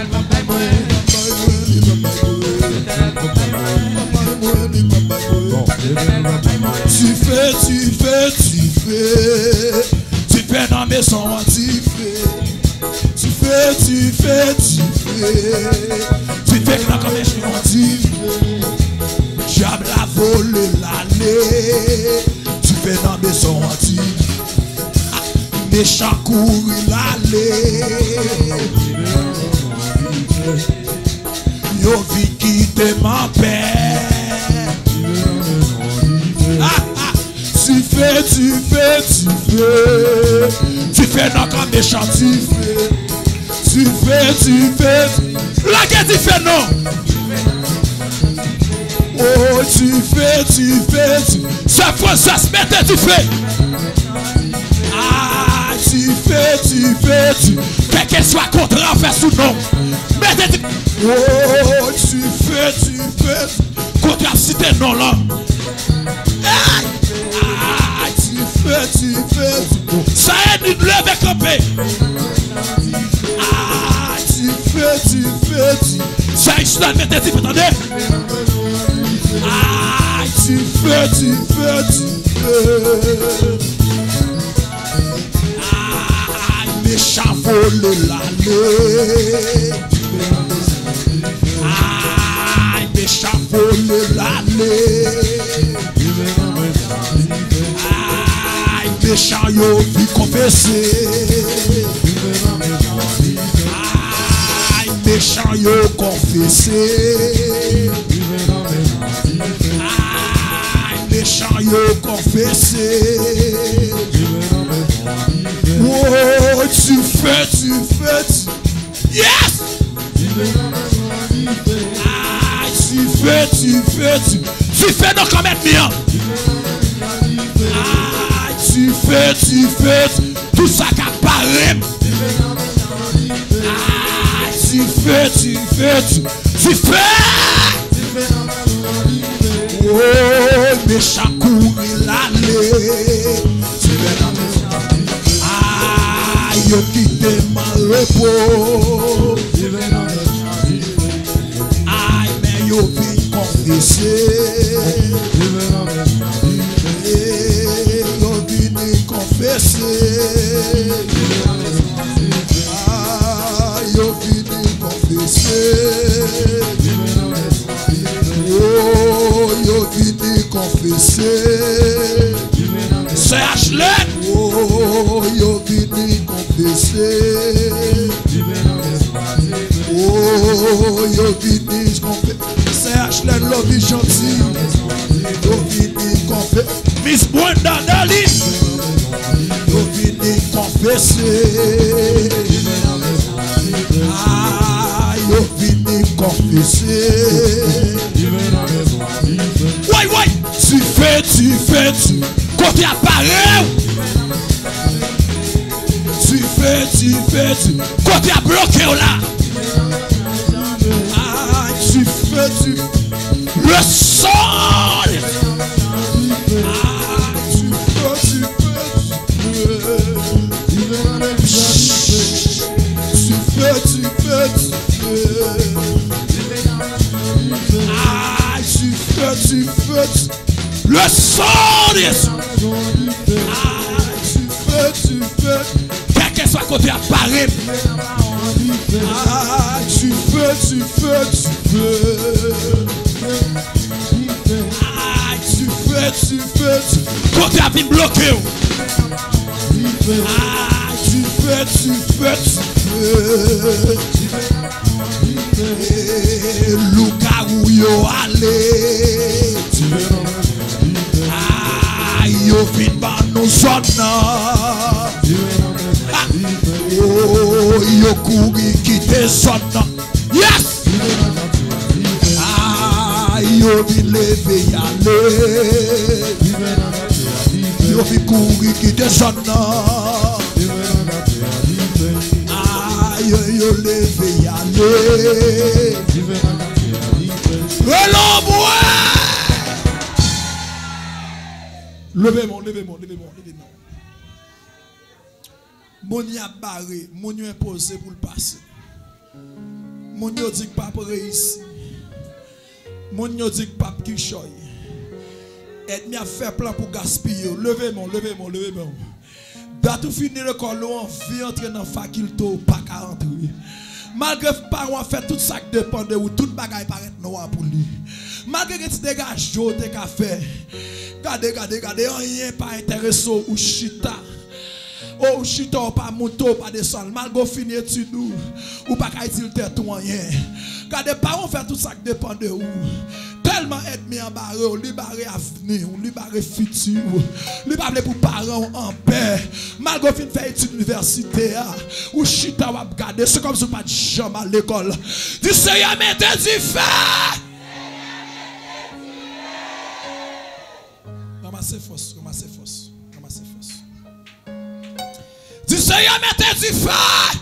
Tu fais, tu fais, tu fais. Tu fais dans mes sons, tu fais. Tu fais, tu fais, tu fais. Tu fais que comme un chien, tu fais. J'aime la voler l'année. Tu fais dans mes sons, tu fais. Méchant courir l'allée. Yo vie quitter ma paix. Ah, ah. Tu fais, tu fais, tu fais. Tu fais non comme méchant, tu fais. Tu fais, tu fais. La guerre, tu fais non. Oh, tu fais, tu fais, tu fais. Ça faut ça se mettre, tu fais. Ah, tu fais, tu fais, tu fais qu'elle soit contre en fait sous nom. Mettez, tu. Oh, tu fais, tu fais. Contre la cité non là. Ah, tu fais, tu fais, tu... Ça aide une lève campé. Ah, tu fais, tu fais, tu... Ça aide une lève campé, attendez. Ah, tu fais, tu fais, tu fais. Ah, méchant vole l'année. Ah, méchant vole l'année. Aïe, méchant yo vi confesser. Aïe, méchant yo confesser. Aïe, méchant yo confesser. Oh, tu fais, tu fais, tu... Yes! Aïe, tu fais, tu fais, tu... Tu fais donc comme être bien. Ah, tu fais, tu fais, tout ça qu'apparaît. Ah, tu fais, tu fais, tu, tu fais. Oh, méchant courir l'allée. Ah, yo quitté ma repos. Ah, mais yo vit confesser. Yo vini confesser. Ah, yo vini confesser. Oh, yo vini confesser. C'est Ashley. Oh, Oh, yo vini confesser. Oh, yo vini confesser. C'est Ashlen Lobby gentil. Yo vini confesser. Miss Brenda Dali. Yo vini confesser. Ah, yo vini confesser. Ouais, ouais. Tu fais, tu fais, tu. Côté appareil. Tu fais, tu fais, tu. Côté à bloquer là. Ah, tu fais, tu. Le sol. Ah, tu fais, tu fais, tu. Tu fais, tu fais, tu. Ah, tu fais, tu fais, tu. Le sang de Jésus. Ah, tu fais, tu fais. Quel que soit côté appareil. Ah, tu fais, tu fais, tu fais. Ah, tu fais, tu fais, tu. Côté à vie bloqué. Ah, tu fais, tu fais, tu fais. Luka où yo allé. Ah, yo fin ba nous zona. Oh, yo couri quitter zona. Yes. Ah, yo vin lever y aller. Yo vin couri quitter zona. Ah, yo yo lever y aller. Relombois. Levez-moi, levez-moi, levez-moi, levez-moi. Mon y a barré, mon y a imposé pour le passer. Mon y a dit que pas pour réussir. Mon y a dit que pas qui choye. Aide-moi à faire plan pour gaspiller. Levez-moi, levez-moi, levez-moi. Dans tout finir le col, on vient entrer dans la faculté, pas qu'à rentrer. Malgré que les parents fait tout ça qui dépend de vous, tout le bagage paraît noir pour lui. Malgré que tu dégages, tu as fait. Regardez, regardez, regardez, rien pas intéressant ou chita. Oh, chita, pas moto, pas descendre. Malgré finir études ou pas qu'à utiliser tout rien. Regardez, parents fait tout ça qui dépend de vous. Tellement ennemi en barre, libérer avenir, libérer futur, libérer pour parents en paix. Malgré fin faire études universitaires, ou chita ou regarder, c'est comme si vous pas de chambre à l'école. Du Seigneur mettez du feu. Ramassez force, ramassez force, ramassez force. Du Seigneur mettez du feu.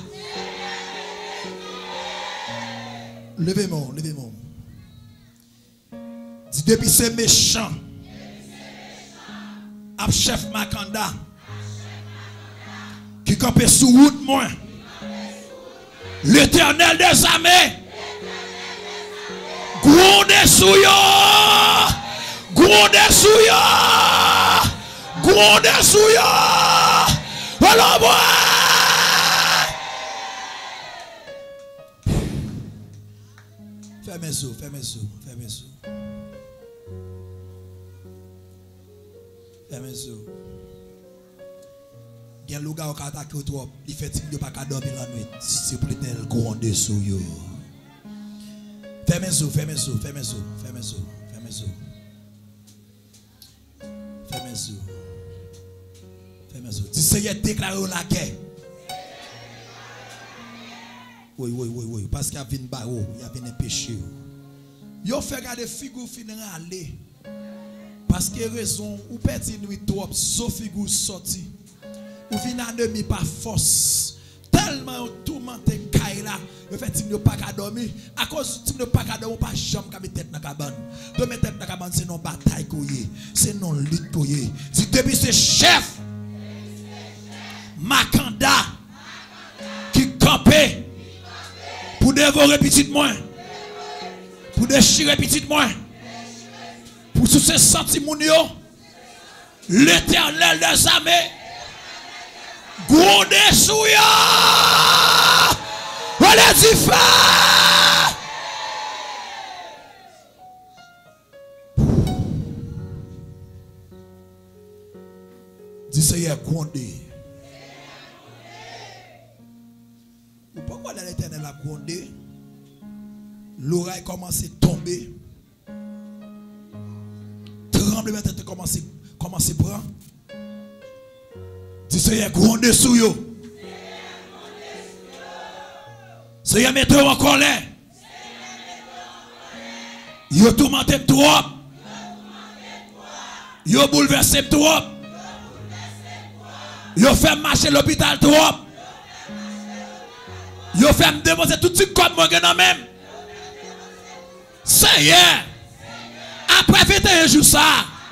Levez-moi, levez-moi. Dis depuis c'est méchant. Ab chef Makanda. Qui campait sous route moi. L'Éternel des armées. Gronde sous yo. Gronde sous yo. Gronde sous yo. Alors moi. Fermez les yeux, fermez les yeux, fermez les yeux. Fermez les yeux. Il y a un gars qui attaque trop, il fait qu'il ne pas dormir la nuit. C'est pour l'éternel gronder sur eux. Fermez les yeux, fermez les yeux, fermez les yeux, fermez les yeux, fermez les yeux. Fermez les yeux. Fermez les yeux. Dis Seigneur, déclarez la guerre. Oui, oui, oui, oui. Parce qu'il y a une barreau, il y a un péché. Il fait regarder figure finir aller. Parce que raison, ou petit nuit trop, sauf figure sorti. Ou vient à demi par force. Tellement tourmenté Kaila, le fait qu'il ne pas qu'à dormir. À cause qu'il ne pas qu'à dormir, pas jamais qu'à mettre tête dans la cabane. De mettre tête dans la cabane, c'est non bataille couillé. C'est non lutte couillé. Si depuis c'est chef, Makanda, qui campait. Pour dévorer petit moins. Pour déchirer petit moins. Pour tous ces sentiments, l'Éternel des armées. Gronde sous yo. Allez du feu. Dis Seigneur, gronde. pendant l'Éternel a grondé, l'oreille commence à tomber. Tremblement de terre commence à prendre. Dis Seigneur, grondé sous yo. Seigneur, mettez-vous en colère. Yo tourmenté trop. Yo bouleversé trop. Yo fait marcher l'hôpital trop. Yo fait me déposer tout de suite comme moi dans même. Seigneur, après vingt et un jours ça,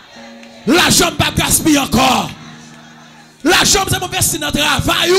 la jambe pas gaspiller encore. La jambe c'est mon verset dans le travail.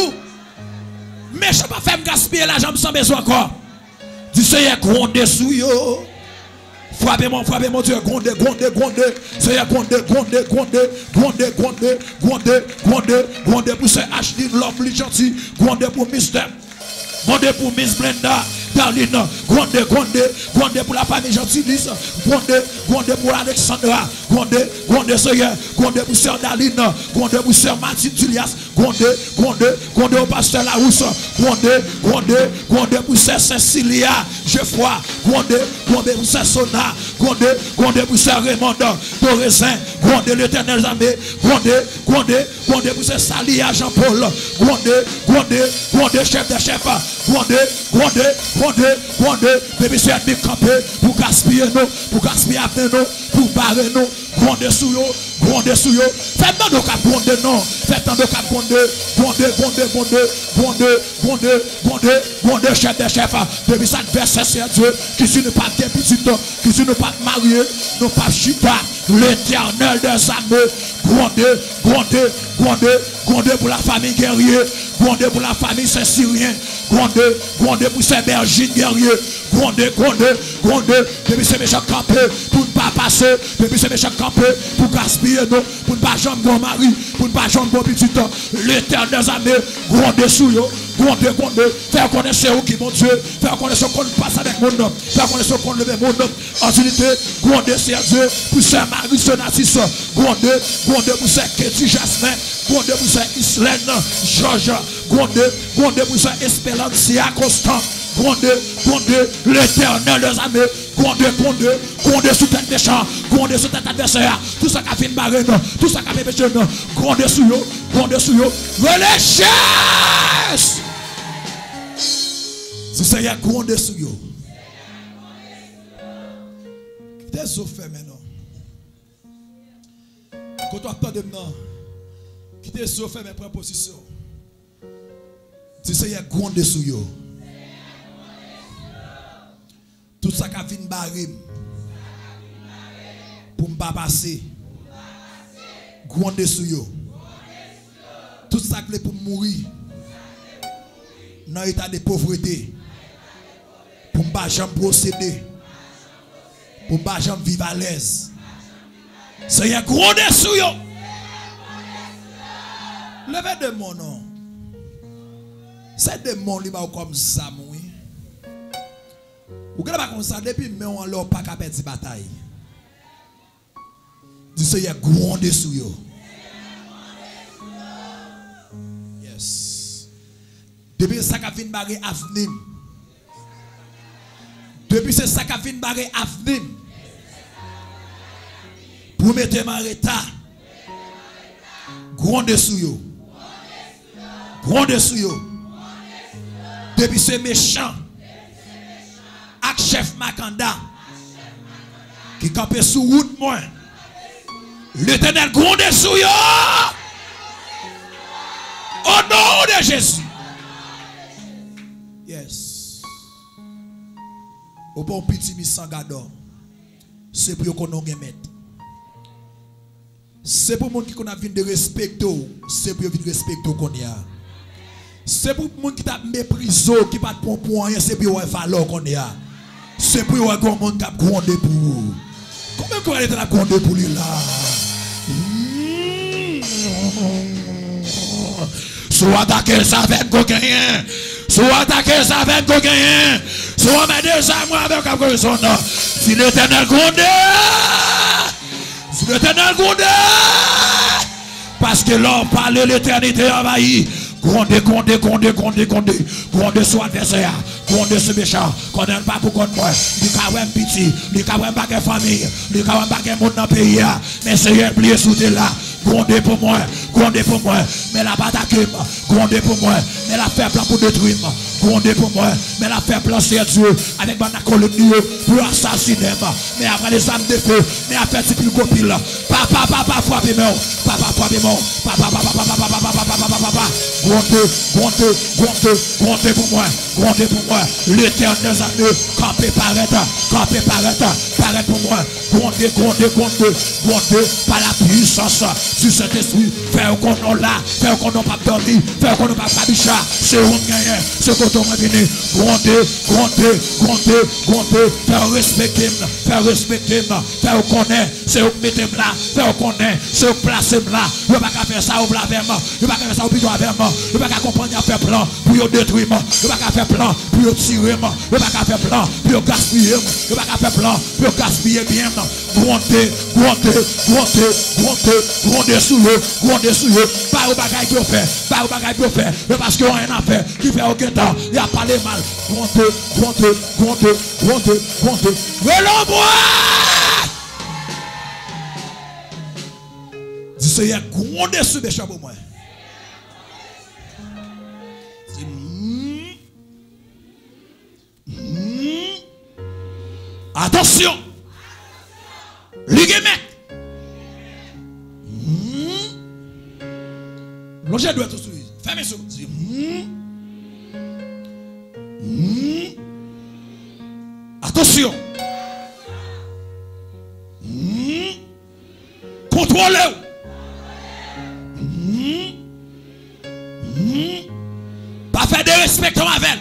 Mais je ne peux pas faire me gaspiller la jambe sans besoin encore. Dis Seigneur, grondez sous yo. Frappez-moi, frappez-moi Dieu, grondez, grondez, grondez. Seigneur, grondez, grondez, grondez, grondez, grondez, grondez, grondez, grondez pour ce H D, l'homme gentil, grondez pour Mister, grondez pour Miss Brenda. Darlene, grondez, grondez, grondez pour la famille Gentilise, grondez, grondez pour Alexandra, grondez, grondez Seigneur, grondez pour Sœur Darlene, grondez pour Sœur Martine Julias, grondez, grondez, grondez au pasteur Larousse, grondez, grondez, grondez pour Sœur Cecilia, Geoffroy, grondez, grondez pour Sœur Sona, grondez, grondez pour Sœur Raymond, Dorezin, grondez l'Éternel Armée, grondez, grondez, grondez pour Sœur Salia Jean-Paul, grondez, grondez, grondez chef de chef, grondez, grondez, grondez, grondez, bébé c'est ennemi campé pour gaspiller nous, pour gaspiller après nous, pour barrer nous, grondez sous yo, grondez sous yo, faites-moi nos cap grondez non, faites-moi nos cap grondez, grondez, grondez, grondez, grondez, grondez, grondez, grondez, chef de chef, bébé ça verset c'est Dieu, qui si ne pas bien petit, qui si ne pas marié, ne pas chita, l'Éternel des armées, grondez, grondez, grondez, grondez pour la famille guerrier, grondez pour la famille Saint-Syrien, grondez, grondez pour ces bergers guerriers, grondez, grondez, grondez, depuis ces méchants campés, pour ne pas passer, depuis ces méchants campés, pour gaspiller nous, pour ne pas jambe mon mari, pour ne pas jambe mon petit temps, l'Éternel des armées, grondez sous yo, grondez, grondez, faire connaître où qui mon Dieu, faire connaître qu'on passe avec mon nom, faire connaître qu'on lève mon nom, en unité, grondez c'est Dieu, pour ces Marie Sonatis, grondez, grondez pour ces Kéti Jasmin, grondez pour ces Islaine, Georges, grondez, grondez pour ces Espélancia Constant, grondez, grondez, l'Éternel des armées, grondez, grondez, grondez sous tête méchant, grondez sous tête adversaire, tout ça qui a fait une barre, tout ça qui a fait péché, grondez sous yo, grondez sous yo, relâchez! Si ça y a grondé sous yo. Quittez ce fait maintenant. Quand tu attends de maintenant, quittez ce fait mes propositions. Si ça y a grondé sous yo. Tout ça qui a fait une barre pour ne pas passer. Grondé sous yo. Tout ça qui est pour mourir. Dans l'état de pauvreté. Pour ne pas jamais procéder. Pour ne pas jamais vivre à l'aise. C'est un gros dessous. Levez de mon nom. C'est de mon libre comme ça. Vous ne pouvez pas comme ça depuis, mais on n'a pas qu'à perdre la bataille. Dis c'est un gros dessous. Yes. Depuis ça qu'a fait une barre avenir. Depuis c'est ça qu'a fait une barre avenir. Pour mettre en état. Grand dessous yo. Grand dessous yo. Depuis c'est méchant. Ak chef Makanda. Qui campait sous route moi. L'Éternel grand dessous yo. Au nom de Jésus. Yes. Au bon petit misangado. C'est pour qu'on ait mettre. C'est pour les gens qui ont envie de respecter. C'est pour qu'ils respectent qu'on y a. C'est pour les gens qui ont méprisé, qui ne prennent pas pour rien. C'est pour qu'ils valeur qu'on y a. C'est pour qu'ils ont grondé pour vous. Combien qu'on a été grondé pour lui là? Soit attaqué ça avec coquin. Soit attaqué ça avec coquin. Soit mettre des armes avec un coquin. Si l'Éternel grondé. Si l'Éternel grondé. Parce que l'on parle de l'éternité envahie. Grondez, grondez, grondez, grondez, grondez. Grondez sur l'adversaire. Grondez sur méchant. Qu'on n'aime pas pour contre moi. Lui ka wèm piti. Lui ka wèm bagay famille. Lui ka wèm bagay monde dans le pays. Mais c'est un plié sous tes là. Grondez pour moi. Grondez pour moi. Mais la bataille. Grondez pour moi. Mais la fait plan pour détruire. Grondez pour moi. Mais la fait plan c'est Dieu. Avec ma colonie pour assassiner. Mais après les armes de feu. Mais après c'est plus copile. Papa, papa, frappez moi. Papa, frappez moi. Papa, papa, papa, papa, papa, papa, papa, papa. Grondez, grondez, grondez, grondez pour moi. Grondez pour moi. L'éternel des années. Campez, paraît. Campez, paraît. Paraît pour moi. Grondez, grondez, grondez. Grondez par la puissance du Saint-Esprit. Faire qu'on en là. Faire qu'on n'en pas dormi. Faire qu'on n'en pas babicha. C'est où gagner. C'est quand on va venir. Grondez, grondez, grondez, grondez. Faire respecter. Faire respecter. Faire connaître. C'est où mettez là. Faire connaître. C'est où placer là. Vous n'avez pas faire ça au blanc avec moi. Vous n'avez pas faire ça au bidon avec moi. Vous n'avez pas comprendre à faire plan pour détruire moi. Vous n'avez pas faire plan pour tirer moi. Vous n'avez pas faire plan pour gaspiller moi. Vous n'avez pas faire plan pour gaspiller bien. Grondez, grondez, grondez, grondez, grondez sous eux, grondez sous eux. Pas au bagage pour faire, pas au bagage pour faire. Mais parce qu'on a rien à faire, qui fait aucun temps, il n'y a pas les mal. Grondez, grondez, grondez, grondez, grondez. Relons-moi! Dis Seigneur, grondez sous mes chapeaux moi. Attention! Ligue mec! L'objet doit être sous. Fermez ça. Attention! Contrôlez! Pas faire de respect comme avec.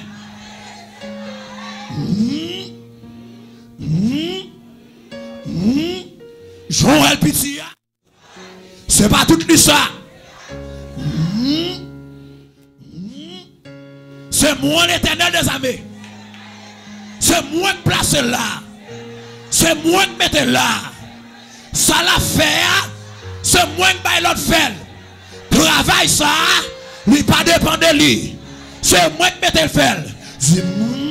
Joël Pitia. C'est pas toute l'histoire. C'est moi l'éternel des armées. C'est moi qui place là. C'est moi qui mette là. Ça l'a fait. C'est moi qui baille l'autre fait. Travail ça. Lui pas dépend de lui. C'est moi qui mette le fait. Dis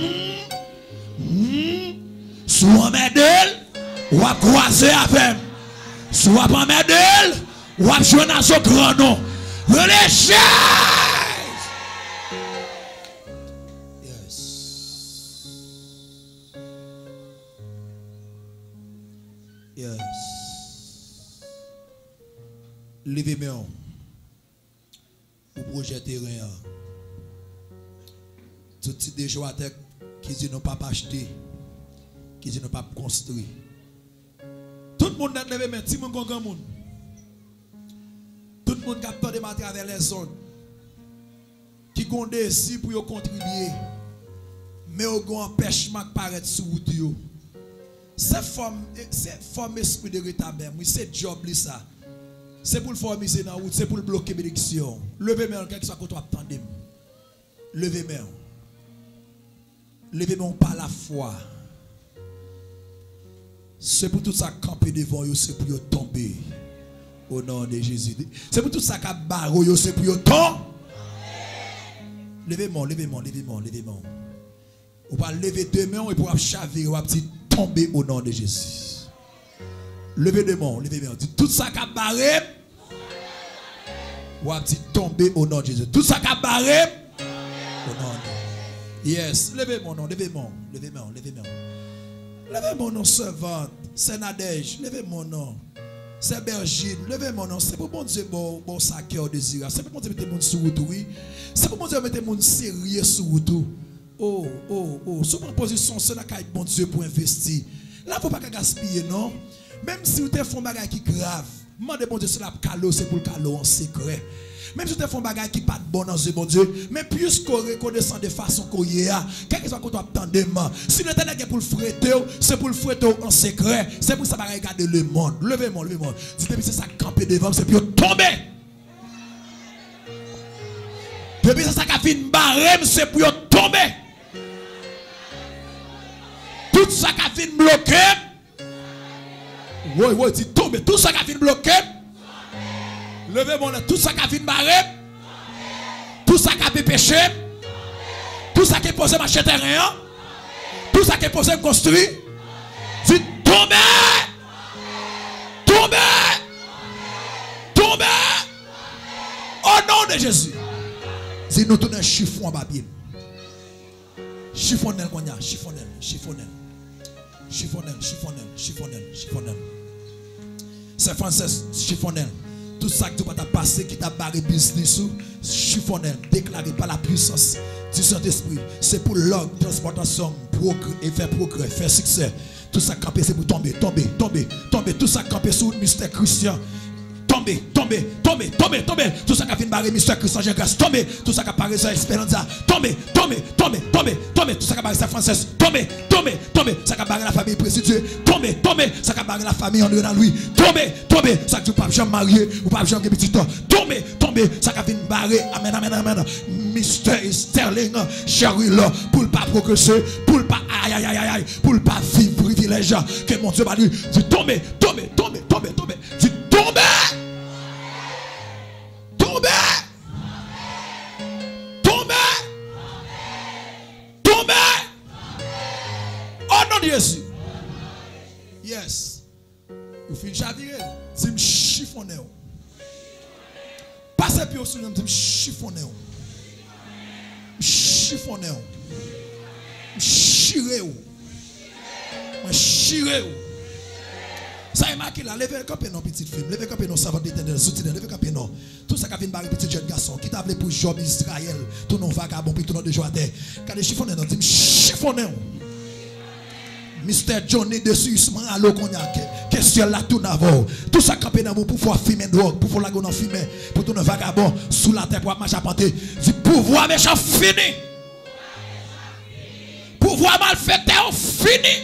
soit m'aide ou à croiser avec. Soit pas m'aide ou à jouer dans son grand nom. Relâchez. Yes. Levez-moi. Pour projet terrain. Tout type de gens qui disent non pas acheter, qui disent non pas construire. Tout le monde n'a levé main, tout le monde grand monde. Tout le monde capte de à travers les zones. Qui gonde ici pour contribuer. Mais au grand empêchement de paraître sur vous. C'est forme c'est forme esprit de rétablir. C'est job li ça. C'est pour le former dans la route, c'est pour le bloquer bénédiction. Levez-moi quelqu'un qui soit contre attendez. Levez-moi. Levez-moi par la foi. C'est pour tout ça camper devant vous, c'est pour tomber. Au nom de Jésus. C'est pour tout ça qui barre vous, c'est pour tomber. Levez-moi, levez-moi, levez-moi, levez-moi. Vous va lever deux mains et pour chaver, vous va tomber au nom de Jésus. Levez deux mains, levez deux mains. Tout ça qui barre, vous va tomber au nom de Jésus. Tout ça qui barre, au nom de Jésus. Yes, levez mon nom, levez mon, levez mon, levez mon. Levez mon nom, servante, c'est Nadège, levez mon nom. C'est Bergine, levez mon nom. C'est pour mon Dieu, bon, bon, ça cœur désiré. C'est pour mon Dieu, mettre mon sous vous, oui. C'est pour mon Dieu, mettre mon sérieux sous vous. Oh, oh, oh. Sur ma position, c'est là qu'il y a bon Dieu pour investir. Là, il ne faut pas gaspiller, non? Même si vous avez fait un bagage qui est grave, demandez bon Dieu, c'est la calo, c'est pour le calo en secret. Même si vous avez fait un bagage qui n'est pas bon dans ce bon Dieu, mais puisqu'on reconnaissant de façon qu'on y a, quel que soit qu'on attendement, si le ténèbre est pour le fréter, c'est pour le fréter en secret, c'est pour ça que regarder le monde. Levez-moi, levez-moi. Si c'est ça camper devant, c'est pour tomber. Depuis c'est ça qui a fait une barème, c'est pour tomber. Tout ça qui a fait une bloquer. Oui, oui, c'est tomber. Tout ça qui a fait une bloquer. Levez mon tout ça qui a fait une barème. Tout Tout ça qui a péché, tout ça qui est posé marché terrain, tout ça qui est posé construit, dit tombez, tombez, tombez, au nom de Jésus. Si nous tournons un chiffon en papier, chiffonnel qu'on a, chiffonnel, chiffonnel, chiffonnel, chiffonnel, chiffonnel, chiffonnel. C'est français, chiffonnel. Tout ça que tu vas passer, qui t'a barré business, chiffonnel, déclaré par la puissance du Saint-Esprit. C'est pour l'ordre, transportation, progrès, et faire progrès, faire succès. Tout ça campé, c'est pour tomber, tomber, tomber, tomber. Tout ça campé sous le mystère Christian. Tomber, tomber, tomber, tomber, tomber. Tout ça qui a fait barrer mystère Christian, j'ai grâce. Tomber, tout ça qui a parlé sur Esperanza. Tomber, tomber, tomber, tomber, tomber. Tout ça qui a barré sa française. Tomber, tomber, tomber. Ça qui a barré la famille présidée. Tomber, tomber. Ça qui a barré la famille en dans lui. Tomber, tomber. Ça qui a pas jamais marié ou pas jamais petit temps. Tomber, tomber. Ça qui a fait barrer. Amen, amen, amen. Mystère Sterling, chérie là, pour ne pas progresser, pour ne pas aïe aïe aïe aïe, pour ne pas vivre privilège que mon Dieu va lui dit tomber, tomber, tomber, tomber, tomber. Dit tomber. Tomber. Tomber. Tomber. Oh non, Jésus. Yes. Vous finissez chavirer. C'est me chiffonner. Passez puis au souvenir, c'est me chiffonner. Chiffonner. Chiré. Chiré. Ça est marqué là, levez le camp non petite fille, levez le camp non savant d'éternel, soutien, levez le camp non. Tout ça qui a fait barrer petit jeune garçon qui t'a appelé pour Job Israël, tout non vagabond puis tout non de joie terre. Quand les chiffonner non, dit chiffonner. Mister Johnny dessus Isman allo qu'on a question là tout n'avons. Tout ça campé dans pour pouvoir fumer drogue, pour la gonne fumer, pour tout non vagabond sous la terre pour marcher à panter. Du pouvoir méchant fini. Pouvoir malfaiteur fini.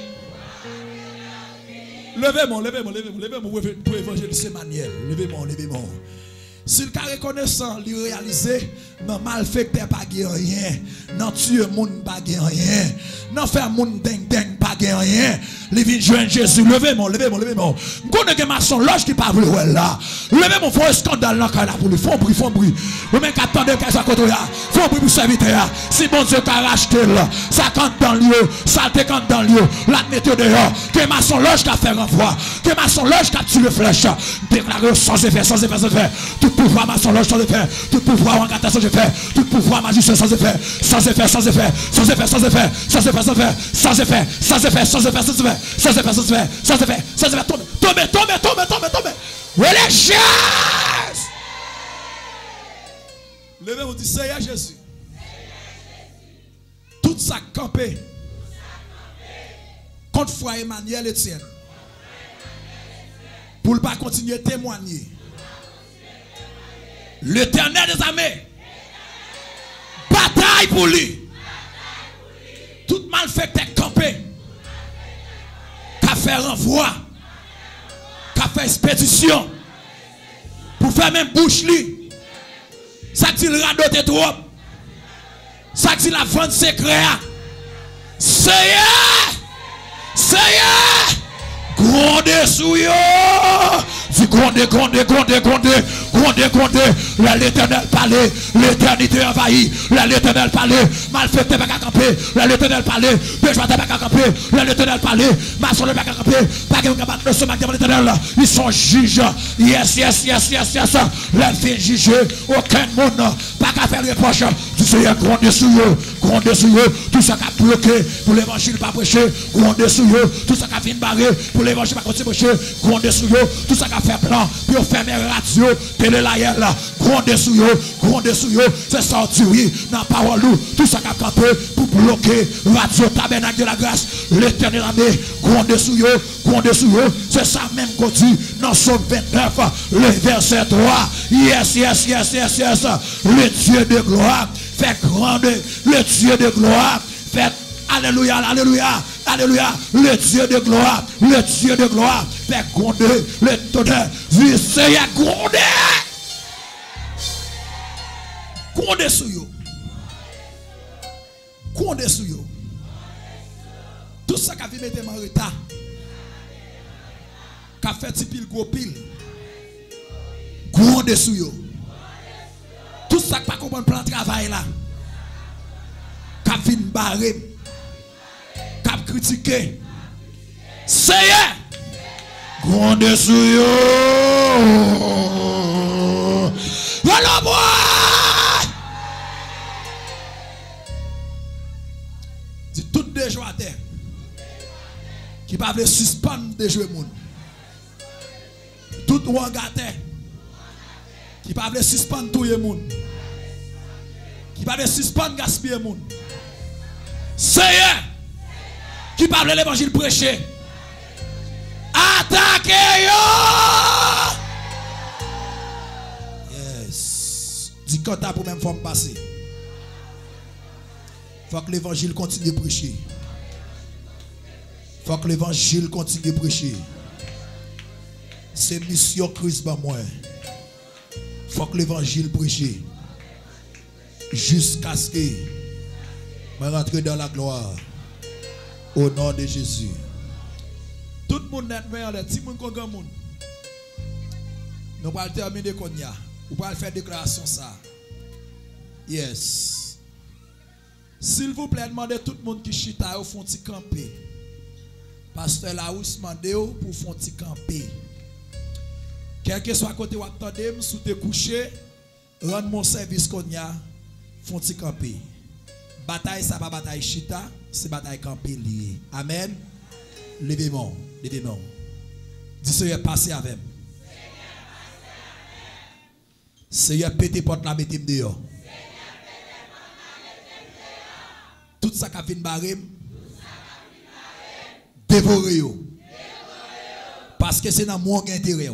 Levez-moi, levez-moi, levez-moi, levez-moi pour évangéliser Manuel. Levez-moi, levez-moi. S'il est reconnaissant, il réaliser, non malfaiteur pas rien, non tuer moun pas rien, non faire moun ding ding pas rien. Les vins joindre Jésus, levez-moi, levez-moi, levez-moi. Je connais que maçon loge qui pas voulu là. Levez-moi, faut un scandale là pour lui, faut bruit, faut bruit. Vous même qu'attendez qu'à sa côté là, faut bruit pour serviteur. Si bon Dieu t'a racheté là, ça compte dans le lieu, ça te compte dans le lieu, la mettez dehors. Que maçon loge qui a fait renvoi, que maçon loge qui a tué flèche, déclaré sans effet, sans effet, sans effet. Tout pouvoir maçon loge sans effet, tout pouvoir en gâteau sans effet, tout pouvoir magicien sans effet, sans effet, sans effet, sans effet, sans effet, sans effet, sans effet, sans effet, sans effet, sans effet, sans effet. Ça se fait, ça se fait, ça se fait, ça se fait, tombe, tombe, tombe, tombe, tombe, tombe. Religious. Levez-vous, dites Seigneur Jésus. Tout ça campé contre foi Emmanuel Etienne. Pour ne pas continuer à témoigner. L'Éternel des armées. Bataille pour lui. Tout malfaiteur campé. Qu'a fait renvoi, qu'a fait expédition, pour faire même bouche li, ça dit le radote trop, ça dit la vente secret, Seigneur, Seigneur, grondez sous yo, du grondez, grondez, grondez, grondez, grondez, grondez, l'Éternel parlait, l'éternité envahie, l'Éternel parlait, malfaiteur pas qu'à camper, l'Éternel parlait, pécheur pas qu'à camper, l'Éternel parlait, maçon pas qu'à camper, pas qu'à camper, ce matin l'Éternel, ils sont juges, yes, yes, yes, yes, yes, les filles juger, aucun monde, pas qu'à faire reproche, du Seigneur grondez sous yo, grondez sous yo, tout ça qui a bloqué pour l'évangile pas prêcher, grondez sous yo, tout ça qui a fini barré pour l'évangile pas continuer prêcher, grondez sous yo, tout ça qui a fait plan, pour faire mes radio, télé la là, grondez sous yo, grondez sous yo, c'est sorti oui, dans la parole, tout ça qui a campé pour bloquer radio tabernacle de la grâce, l'Éternel armée, grondez sous yo, grondez sous yo, c'est ça même qu'on dit dans Somme vingt-neuf, le verset trois, yes, yes, yes, yes, yes, le Dieu de gloire, fait grande, le Dieu de gloire, fait alléluia, alléluia, alléluia, le Dieu de gloire, le Dieu de gloire, fait gronder, le tonnerre, du Seigneur gronder. Gronder sous yo. Gronder sous yo. Tout ça qu'a vu mettre en retard. Qu'a fait petit pile gros pile. Gronder sous yo. Tout ça qui pas comprendre plan de travail là. Cap vin barré. Cap critiquer. C'est grande sur yo. Voilà moi. C'est tout des joueurs à terre qui pas veut suspendre des joueurs monde. Tout ouangate qui pas veut suspendre tout le monde. Qui pas veut suspendre gaspiller monde. C'est qui pas veut l'évangile prêcher. Attaquez yo. Yes. Dis quand t'as pour même forme passer. Faut que l'évangile continue de prêcher. Faut que l'évangile continue de prêcher. C'est mission Christ par moi. Faut que l'évangile prêche. Jusqu'à ce que je rentre dans la gloire. Au nom de Jésus. Tout le monde est vers les petits monde qu'on grand monde. Nous allons terminer comme ça. Nous allons faire déclaration ça. Yes. S'il vous plaît, demandez tout le monde qui chita au fond de camper. Pasteur Laous demande pour fond de camper. Quel que soit côté où attendez, sous te coucher, rendre mon service qu'on y a, font ti camper. Bataille, ça pas bataille chita, c'est bataille camper lié. Amen. Levez-moi, levez-moi. Dis Seigneur, passez avec. Seigneur, pété porte la mettez dehors. Tout ça qui vient barrer, dévorez yo. Parce que c'est dans mon intérêt.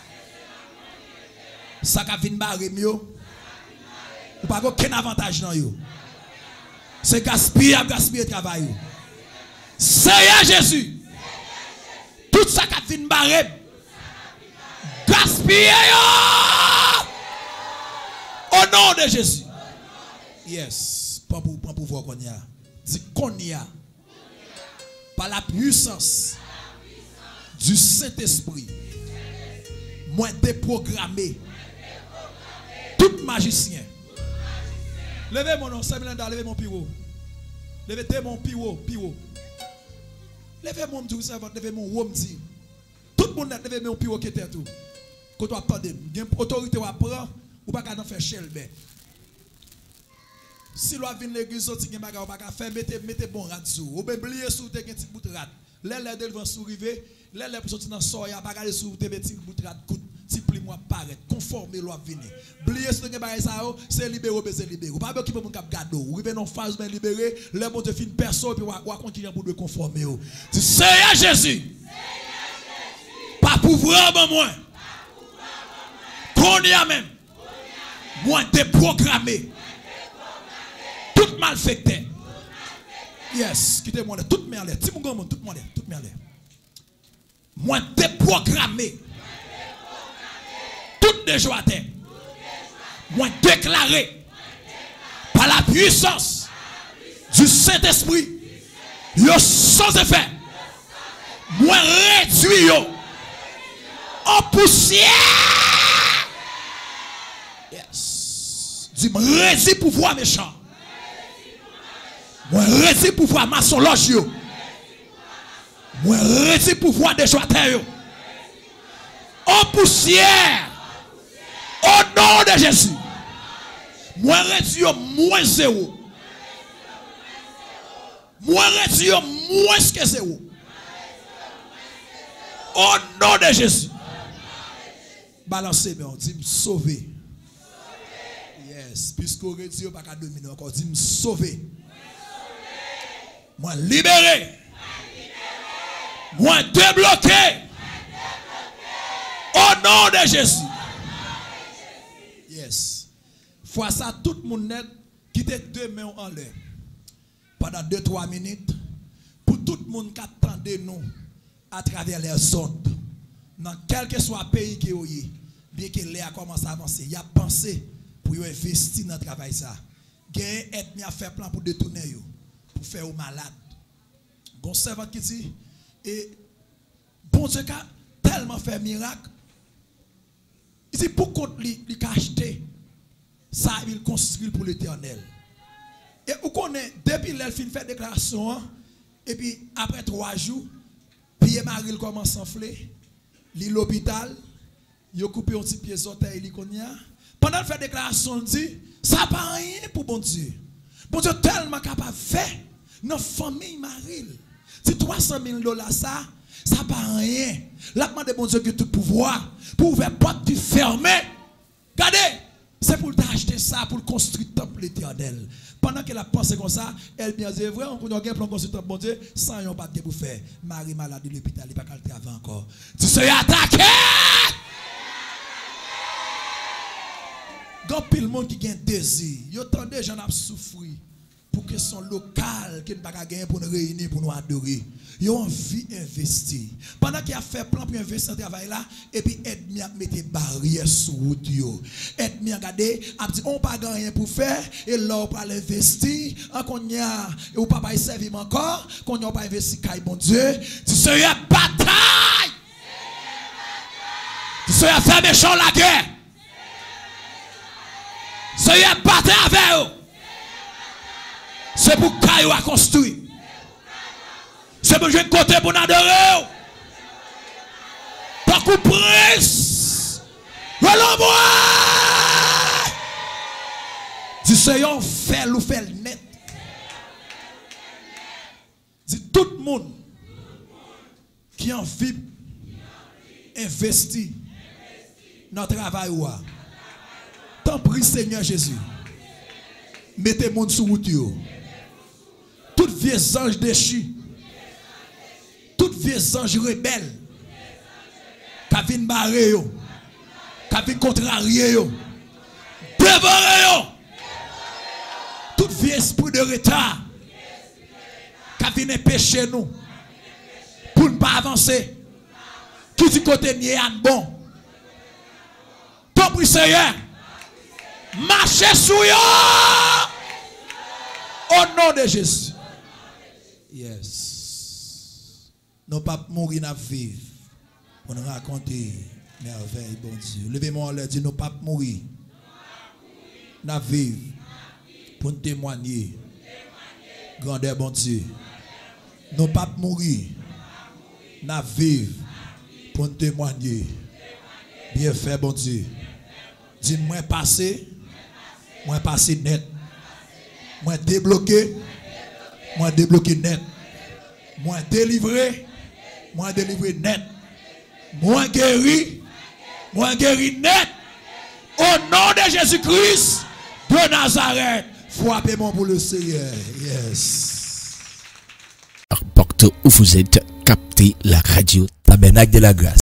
Ça qui vient barrer yo. Ou pas aucun avantage dans yo. C'est gaspiller, gaspiller travail. Seigneur Jésus. Tout ça qui vient barrer. Gaspiller yo. Au nom de Jésus. Yes. Pas pour pas pouvoir qu'on y a. Dis qu'on y a. Par la puissance du Saint-Esprit. Moi déprogrammé. Tout magicien. Levez mon nom, Samuel, levez mon piro. Levez mon piro, piro. Levez mon tout ça, levez mon womdi. Tout le monde levez mon piro qui était tout. Quand tu attends, une autorité ou apprend, ou pas qu'à faire chelbe. Si l'on vient l'église, on ne peut pas faire, mettez mettez bon rat sous. Ou bien oubliez sous tes petit bout de rat. Les les devant souriver, les les pour sortir dans soya, pas garder sous tes petits bout de rat coûte. Si pli moi paraît conformer loi venir. Oubliez ce que bagay ça c'est libéré c'est libéré. Pas qui peut mon cap gado. Ou rive non phase mais libéré, les bon te fin personne puis ou continuer pour de conformer. Seigneur Jésus. Pas pouvoir bon moi. Qu'on y a même. Moi déprogrammé. Tout malfecté. Yes, quittez-moi là, tout merle, tout mon monde, tout merle, tout merle. Moi déprogrammé. Tout déjà à terre. Moi déclaré par la puissance du Saint-Esprit, yo sans effet. Moi réduit yo en poussière. Yes. Dis-moi réduit pouvoir méchant. Moi réduit pouvoir maçonloge yo. Moi réduit pouvoir des joateurs en poussière. Au nom de Jésus. Moi réduit moins zéro. Moi réduit moins que zéro. Au nom de Jésus. Balancez, mais on dit me sauver. Yes, puisqu'on réduit pas qu'à dominer encore, dit me sauver. Moi libéré. Moi débloqué. Au nom de Jésus. Yes. Fois ça, tout le monde net qui te deux mains en l'air. Pendant deux trois minutes. Pour tout le monde qui attendait nous à travers les ondes. Dans quel que soit le pays qui est, bien que l'air a commencé à avancer, il a pensé pour investir dans le travail. Il a fait plan pour détourner, pour faire aux malades. Gon servant qui dit, et bon Dieu a tellement fait miracle. Il dit, pour qu'on lui acheter ça il construit pour l'éternel. Et vous connaissez, depuis l'elle fin fait déclaration, et puis après trois jours, Pierre Marie commence à s'enfler, il est l'hôpital, il a coupé un petit pied d'orteil, il a pendant qu'il fait déclaration, il dit, ça n'a pas rien pour bon Dieu. Bon Dieu tellement capable de faire, notre famille Marie. Si trois cent mille dollars ça, ça n'a pas rien. Là, demande de bon Dieu que tout pouvoir, pour ouvrir porte qui fermée. Regardez, c'est pour t'acheter ça, pour construire le temple éternel. Pendant qu'elle a pensé comme ça, elle bien dit, vrai, on a un plan construire le temple, bon Dieu, sans yon pas de pour faire. Marie malade de l'hôpital, il n'y a pas qu'à le travailler encore. Tu serais attaqué! Quand pile monde qui a un désir, il y a tant de gens qui souffert pour que son local qui ne pas gagner pour nous réunir pour nous adorer. Ils ont envie d'investir. Pendant qu'il a fait plan pour investir dans ce travail là, et puis aide moi à mettre des barrières sur route yo. Aide moi à regarder, a dit on pas rien pour faire et là on pas l'investir, en qu'on y a et ou pas servir encore, qu'on y a pas investi caille bon Dieu, tu serais bataille. Tu serais fait méchant la guerre. Soyez battu avec eux. C'est pour Caillou à construire. C'est pour jouer de côté pour nous adorer. Tant qu'on prince. Relons-moi. Dis Seigneur, fait ou fait net. Dis tout le monde qui en vit investi dans le travail. Tant prie Seigneur Jésus. Mettez monde sous route. Tout vieux ange déchu. Tout vieux ange rebelle. Qui viennent barrer yo. Qui viennent contrarier yo. Dévorer yo. Tout vieux esprit de retard. Qui viennent empêcher nous. Pour ne pas avancer. Qui du côté n'y est bon. Tant prie Seigneur. Marchez sous yo. Au nom de Jésus. Yes. Nous ne pouvons pas mourir, nous vivre. Pour nous raconter merveille, bon Dieu. Levez-moi en l'air, dit nous ne pouvons pas mourir. Nous vivre. Pour nous témoigner. Grandeur, bon Dieu. Nous ne pouvons pas mourir. Nous vivre. Pour nous témoigner. Bien fait, bon Dieu. Dis-moi passé. Moi passé net. Moi débloqué. Moi débloqué net. Moi délivré. Moi délivré net. Moi guéri. Moi guéri net. Au nom de Jésus-Christ de Nazareth. Frappez-moi pour le Seigneur. Yes. Partout où vous êtes, captez la radio Tabernacle de la Grâce.